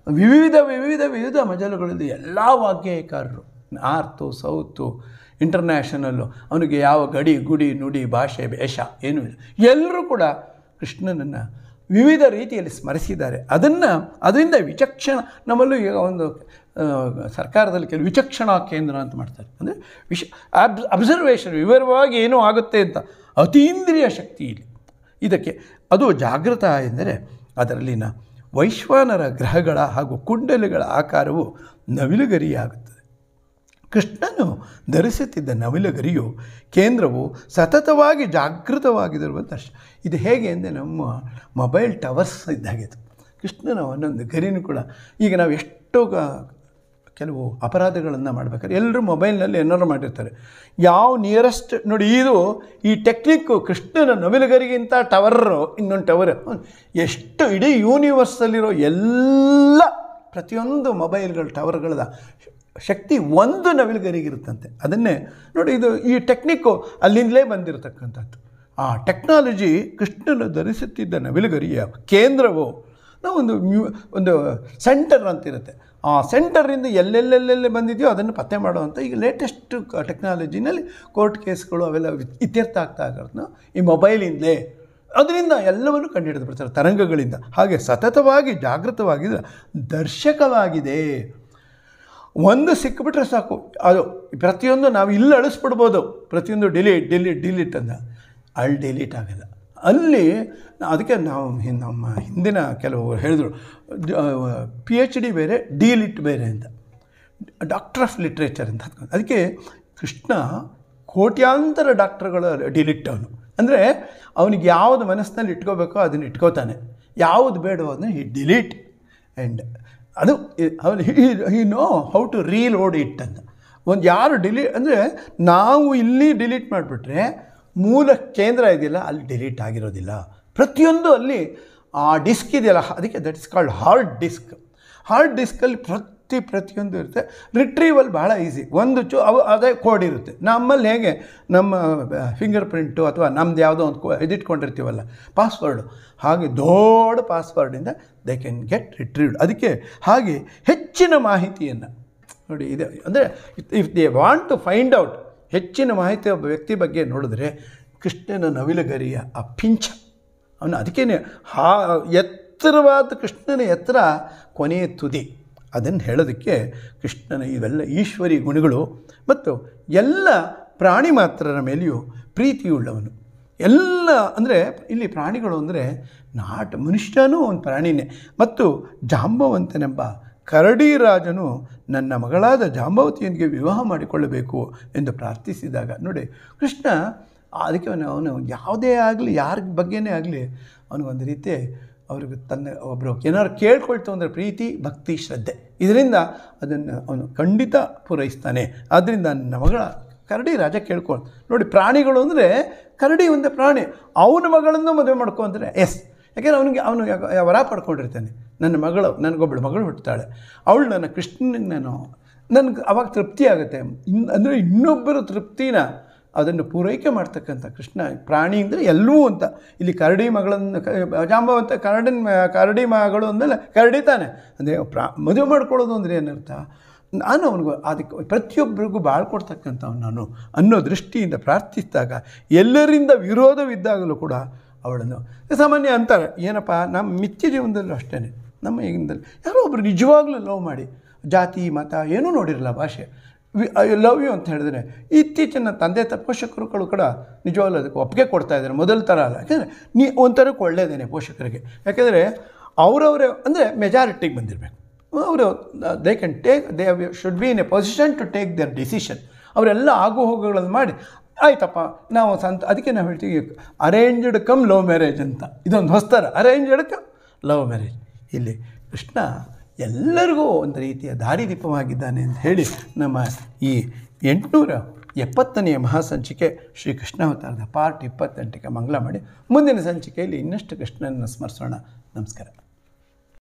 Speaker 1: ವಿವಿಧ ಮಜಲುಗಳಲ್ಲಿ ಎಲ್ಲ ವಾಗ್ಗೇಯಕಾರರು, ನಾರ್ತು, ಸೌತು, ಇಂಟರ್ನ್ಯಾಷನಲ್ಲು, ಅವನಿಗೆ ಯಾವ ಗಡಿ, ಗುಡಿ, ನುಡಿ, ಭಾಷೆ, ವೇಷ ಏನೂ ಇಲ್ಲ, ಎಲ್ಲರೂ ಕೂಡ ಕೃಷ್ಣನನ್ನು ವಿವಿಧ ರೀತಿಯಲ್ಲಿ ಸ್ಮರಿಸಿದ್ದಾರೆ. ಅದರಿಂದ ವಿಚಕ್ಷಣ, ನಮ್ಮಲ್ಲೂ ಈಗ ಒಂದು ಸರ್ಕಾರದಲ್ಲಿ ಕೆಲವು ವಿಚಕ್ಷಣಾ ಕೇಂದ್ರ ಅಂತ ಮಾಡ್ತಾರೆ. ಅಂದರೆ ಅಬ್ಸರ್ವೇಷನ್, ವಿವರವಾಗಿ ಏನೋ ಆಗುತ್ತೆ ಅಂತ ಅತೀಂದ್ರಿಯ ಶಕ್ತಿ ಇಲ್ಲಿ. ಇದಕ್ಕೆ ಅದು ಜಾಗೃತ ಎಂದರೆ ಅದರಲ್ಲಿನ ವೈಶ್ವಾನರ ಗ್ರಹಗಳ ಹಾಗೂ ಕುಂಡಲಿಗಳ ಆಕಾರವು ನವಿಲುಗರಿಯಾಗುತ್ತದೆ. ಕೃಷ್ಣನು ಧರಿಸುತ್ತಿದ್ದ ನವಿಲುಗರಿಯು ಕೇಂದ್ರವು ಸತತವಾಗಿ ಜಾಗೃತವಾಗಿರುವ ದರ್ಶನ. ಇದು ಹೇಗೆ ಅಂದರೆ ನಮ್ಮ ಮೊಬೈಲ್ ಟವರ್ಸ್ ಇದ್ದಾಗಿತ್ತು. ಕೃಷ್ಣನ ಒಂದೊಂದು ಗರಿನೂ ಕೂಡ ಈಗ ನಾವು ಎಷ್ಟೋ ಕೆಲವು ಅಪರಾಧಗಳನ್ನು ಮಾಡ್ಬೇಕಾದ್ರೆ ಎಲ್ಲರೂ ಮೊಬೈಲ್ನಲ್ಲಿ ಏನಾದ್ರು ಮಾಡಿರ್ತಾರೆ. ಯಾವ ನಿಯರೆಸ್ಟ್ ನೋಡಿ, ಇದು ಈ ಟೆಕ್ನಿಕ್ಕು ಕೃಷ್ಣನ ನವಿಲುಗರಿಗಿಂತ ಟವರು ಇನ್ನೊಂದು ಟವರ್ ಎಷ್ಟು ಇಡೀ ಯೂನಿವರ್ಸಲ್ಲಿರೋ ಎಲ್ಲ ಪ್ರತಿಯೊಂದು ಮೊಬೈಲ್ಗಳ ಟವರ್ಗಳದ ಶಕ್ತಿ ಒಂದು ನವಿಲುಗರಿಗಿರುತ್ತಂತೆ. ಅದನ್ನೇ ನೋಡಿ, ಇದು ಈ ಟೆಕ್ನಿಕ್ಕು ಅಲ್ಲಿಂದಲೇ ಬಂದಿರತಕ್ಕಂಥದ್ದು. ಆ ಟೆಕ್ನಾಲಜಿ ಕೃಷ್ಣನು ಧರಿಸುತ್ತಿದ್ದ ನವಿಲುಗರಿಯ ಕೇಂದ್ರವು ನಾವು ಒಂದು ಸೆಂಟರ್ ಅಂತಿರುತ್ತೆ. ಆ ಸೆಂಟರಿಂದ ಎಲ್ಲೆಲ್ಲೆಲ್ಲೆಲ್ಲಿ ಬಂದಿದೆಯೋ ಅದನ್ನು ಪತ್ತೆ ಮಾಡುವಂಥ ಈಗ ಲೇಟೆಸ್ಟ್ ಟೆಕ್ನಾಲಜಿನಲ್ಲಿ ಕೋರ್ಟ್ ಕೇಸ್ಗಳು ಅವೆಲ್ಲ ಇತ್ಯರ್ಥ ಆಗ್ತಾ ಇರೋದನ್ನ ಈ ಮೊಬೈಲಿಂದಲೇ ಅದರಿಂದ ಎಲ್ಲವನ್ನು ಕಂಡುಹಿಡಿದು ಬಿಡ್ತಾರೆ ತರಂಗಗಳಿಂದ. ಹಾಗೆ ಸತತವಾಗಿ ಜಾಗೃತವಾಗಿದ್ದರೆ ದರ್ಶಕವಾಗಿದೆ. ಒಂದು ಸಿಕ್ಕಿಬಿಟ್ರೆ ಸಾಕು, ಅದು ಪ್ರತಿಯೊಂದು ನಾವು ಇಲ್ಲಿ ಅಳಿಸ್ಬಿಡ್ಬೋದು. ಪ್ರತಿಯೊಂದು ಡಿಲೀಟ್ ಅಂತ ಅಲ್ಲಿ ಡಿಲೀಟ್ ಆಗಲ್ಲ. ಅಲ್ಲಿ ಅದಕ್ಕೆ ನಾವು ನಮ್ಮ ಹಿಂದಿನ ಕೆಲವರು ಹೇಳಿದ್ರು PhD ಬೇರೆ ಡಿಲಿಟ್ ಬೇರೆ ಅಂತ, ಡಾಕ್ಟರ್ ಆಫ್ ಲಿಟ್ರೇಚರ್ ಅಂತ. ಅದಕ್ಕೆ ಕೃಷ್ಣ ಕೋಟ್ಯಾಂತರ ಡಾಕ್ಟರ್ಗಳ ಡಿಲಿಟ್ ಅವನು. ಅಂದರೆ ಅವನಿಗೆ ಯಾವುದು ಮನಸ್ಸಿನಲ್ಲಿ ಇಟ್ಕೋಬೇಕೋ ಅದನ್ನು ಇಟ್ಕೋತಾನೆ, ಯಾವುದು ಬೇಡವೋ ಅದನ್ನು ಈ ಡಿಲೀಟ್. ಆ್ಯಂಡ್ ಅದು ಅವನು he know how to reload it ಅಂತ. ಒಂದು ಯಾರು ಅಂದರೆ ನಾವು ಇಲ್ಲಿ ಡಿಲೀಟ್ ಮಾಡಿಬಿಟ್ರೆ ಮೂಲ ಕೇಂದ್ರ ಇದೆಯಲ್ಲ ಅಲ್ಲಿ ಡಿಲೀಟ್ ಆಗಿರೋದಿಲ್ಲ. ಪ್ರತಿಯೊಂದು ಅಲ್ಲಿ ಆ ಡಿಸ್ಕ್ ಇದೆಯಲ್ಲ, ಅದಕ್ಕೆ that is called hard disk. Hard ಡಿಸ್ಕಲ್ಲಿ ಪ್ರತಿಯೊಂದು ಇರುತ್ತೆ. ರಿಟ್ರೀವಲ್ ಭಾಳ ಈಸಿ. ಒಂದು ಅದೇ ಕೋಡ್ ಇರುತ್ತೆ. ನಮ್ಮಲ್ಲಿ ಹೇಗೆ ನಮ್ಮ ಫಿಂಗರ್ ಪ್ರಿಂಟು ಅಥವಾ ನಮ್ಮದು ಯಾವುದೋ ಒಂದು ಇದಿಟ್ಕೊಂಡಿರ್ತೀವಲ್ಲ ಪಾಸ್ವರ್ಡು, ಹಾಗೆ ದೊಡ್ಡ ಪಾಸ್ವರ್ಡಿಂದ ದೇ ಕ್ಯಾನ್ ಗೆಟ್ ರಿಟ್ರೀವ್ಡ್. ಅದಕ್ಕೆ ಹಾಗೆ ಹೆಚ್ಚಿನ ಮಾಹಿತಿಯನ್ನು ನೋಡಿ ಇದೆ. ಅಂದರೆ if they want to find out ಹೆಚ್ಚಿನ ಮಾಹಿತಿ ಒಬ್ಬ ವ್ಯಕ್ತಿ ಬಗ್ಗೆ ನೋಡಿದ್ರೆ ಕೃಷ್ಣನ ನವಿಲುಗರಿಯ ಆ ಪಿಂಚ ಅವನು ಅದಕ್ಕೇ ಎತ್ತರವಾದ ಕೃಷ್ಣನ ಎತ್ತರ ಕೊನೆಯ ತುದಿ. ಅದನ್ನು ಹೇಳೋದಕ್ಕೆ ಕೃಷ್ಣನ ಇವೆಲ್ಲ ಈಶ್ವರಿ ಗುಣಗಳು ಮತ್ತು ಎಲ್ಲ ಪ್ರಾಣಿ ಮಾತ್ರರ ಮೇಲೆಯೂ ಪ್ರೀತಿಯುಳ್ಳವನು. ಎಲ್ಲ ಅಂದರೆ ಇಲ್ಲಿ ಪ್ರಾಣಿಗಳು ಅಂದರೆ ಮನುಷ್ಯನೂ ಒಂದು ಪ್ರಾಣಿನೇ. ಮತ್ತು ಜಾಂಬವಂತನೆಂಬ ಕರಡಿ ರಾಜನು ನನ್ನ ಮಗಳಾದ ಜಾಂಬವತಿಯನಿಗೆ ವಿವಾಹ ಮಾಡಿಕೊಳ್ಳಬೇಕು ಎಂದು ಪ್ರಾರ್ಥಿಸಿದಾಗ ನೋಡಿ ಕೃಷ್ಣ ಅದಕ್ಕೆ ಅವನು ಯಾವುದೇ ಆಗಲಿ ಯಾರ ಬಗ್ಗೆನೇ ಆಗಲಿ ಅವನಿಗೊಂದು ರೀತಿ ಅವ್ರಿಗೆ ಒಬ್ಬರು ಏನಾದ್ರು ಕೇಳ್ಕೊಳ್ತು ಅಂದರೆ ಪ್ರೀತಿ ಭಕ್ತಿ ಶ್ರದ್ಧೆ ಇದರಿಂದ ಅದನ್ನು ಅವನು ಖಂಡಿತ ಪೂರೈಸ್ತಾನೆ. ಆದ್ದರಿಂದ ನನ್ನ ಮಗಳ ಕರಡಿ ರಾಜ ಕೇಳ್ಕೊಂಡು ನೋಡಿ, ಪ್ರಾಣಿಗಳು ಅಂದರೆ ಕರಡಿ ಒಂದೇ ಪ್ರಾಣಿ, ಅವನ ಮಗಳನ್ನು ಮದುವೆ ಮಾಡ್ಕೊ ಅಂದರೆ ಎಸ್. ಯಾಕೆಂದರೆ ಅವನು ವರ ಪಡ್ಕೊಂಡಿರ್ತಾನೆ, ನನಗೊಬ್ಬಳು ಮಗಳು ಹುಟ್ಟುತ್ತಾಳೆ, ಅವಳು ನನ್ನ ಕೃಷ್ಣನಿಗೆ ನನಗೆ ಅವಾಗ ತೃಪ್ತಿ ಆಗುತ್ತೆ. ಅಂದರೆ ಇನ್ನೊಬ್ಬರ ತೃಪ್ತಿನ ಅದನ್ನು ಪೂರೈಕೆ ಮಾಡ್ತಕ್ಕಂಥ ಕೃಷ್ಣ. ಪ್ರಾಣಿ ಅಂದರೆ ಎಲ್ಲವೂ ಅಂತ. ಇಲ್ಲಿ ಕರಡಿ ಮಗಳನ್ನು ಜಾಂಬವಂತ ಕರಡಿ ಮಗಳು ಅಂದಮೇಲೆ ಕರಡಿ ತಾನೆ. ಅಂದರೆ ಮದುವೆ ಮಾಡ್ಕೊಳ್ಳೋದು ಅಂದರೆ ಏನರ್ಥ, ನಾನು ಅವನಿಗೂ ಅದಕ್ಕೆ ಪ್ರತಿಯೊಬ್ಬರಿಗೂ ಬಾಳ್ಕೊಡ್ತಕ್ಕಂಥವ್ನು ನಾನು ಅನ್ನೋ ದೃಷ್ಟಿಯಿಂದ ಪ್ರಾರ್ಥಿಸಿದಾಗ ಎಲ್ಲರಿಂದ ವಿರೋಧವಿದ್ದಾಗಲೂ ಕೂಡ ಅವಳನ್ನು ಸಾಮಾನ್ಯ ಅಂತಾರೆ. ಏನಪ್ಪ ನಮ್ಮ ಮಿಥ್ಯ ಜೀವನದಲ್ಲೂ ಅಷ್ಟೇ, ನಮ್ಮ ಈಗಿನದಲ್ಲಿ ಯಾರೋ ಒಬ್ಬರು ನಿಜವಾಗ್ಲೂ ಲವ್ ಮಾಡಿ ಜಾತಿ ಮತ ಏನೂ ನೋಡಿರಲ್ಲ, ಭಾಷೆ ಐ ಲವ್ ಯು ಅಂತ ಹೇಳಿದ್ರೆ ಇತ್ತೀಚಿನ ತಂದೆ ಪೋಷಕರುಗಳು ಕೂಡ ನಿಜವಾಗ್ಲೂ ಅದಕ್ಕೆ ಒಪ್ಪಿಗೆ ಕೊಡ್ತಾಯಿದ್ದಾರೆ. ಮೊದಲ ಥರ ಅಲ್ಲ. ಯಾಕೆಂದರೆ ಒಂಥರಕ್ಕೆ ಒಳ್ಳೆಯದೇನೆ ಪೋಷಕರಿಗೆ. ಯಾಕೆಂದರೆ ಅವರವರೇ ಅಂದರೆ ಮೆಜಾರಿಟಿಗೆ ಬಂದಿರಬೇಕು. ಅವರು they can take they should be in a position to take their decision. ಅವರೆಲ್ಲ ಆಗು ಹೋಗುಗಳನ್ನು ಮಾಡಿ ಆಯ್ತಪ್ಪ ನಾವು ಅದಕ್ಕೆ ನಾವು ಹೇಳ್ತೀವಿ ಅರೇಂಜ್ಡ್ ಕಮ್ ಲವ್ ಮ್ಯಾರೇಜ್ ಅಂತ. ಇದೊಂದು ಹೊಸ್ತರ, ಅರೇಂಜ್ಡ್ ಕಮ್ ಲವ್ ಮ್ಯಾರೇಜ್. ಇಲ್ಲಿ ಕೃಷ್ಣ ಎಲ್ಲರಿಗೂ ಒಂದು ರೀತಿಯ ದಾರಿದೀಪವಾಗಿದ್ದಾನೆ ಅಂತ ಹೇಳಿ ನಮ್ಮ ಈ 870ನೇ ಮಹಾಸಂಚಿಕೆ ಶ್ರೀ ಕೃಷ್ಣಾವತಾರದ ಪಾರ್ಟ್ 28ಕ್ಕೆ ಮಂಗಳ ಮಾಡಿ ಮುಂದಿನ ಸಂಚಿಕೆಯಲ್ಲಿ ಇನ್ನಷ್ಟು ಕೃಷ್ಣನನ್ನು ಸ್ಮರಿಸೋಣ. ನಮಸ್ಕಾರ.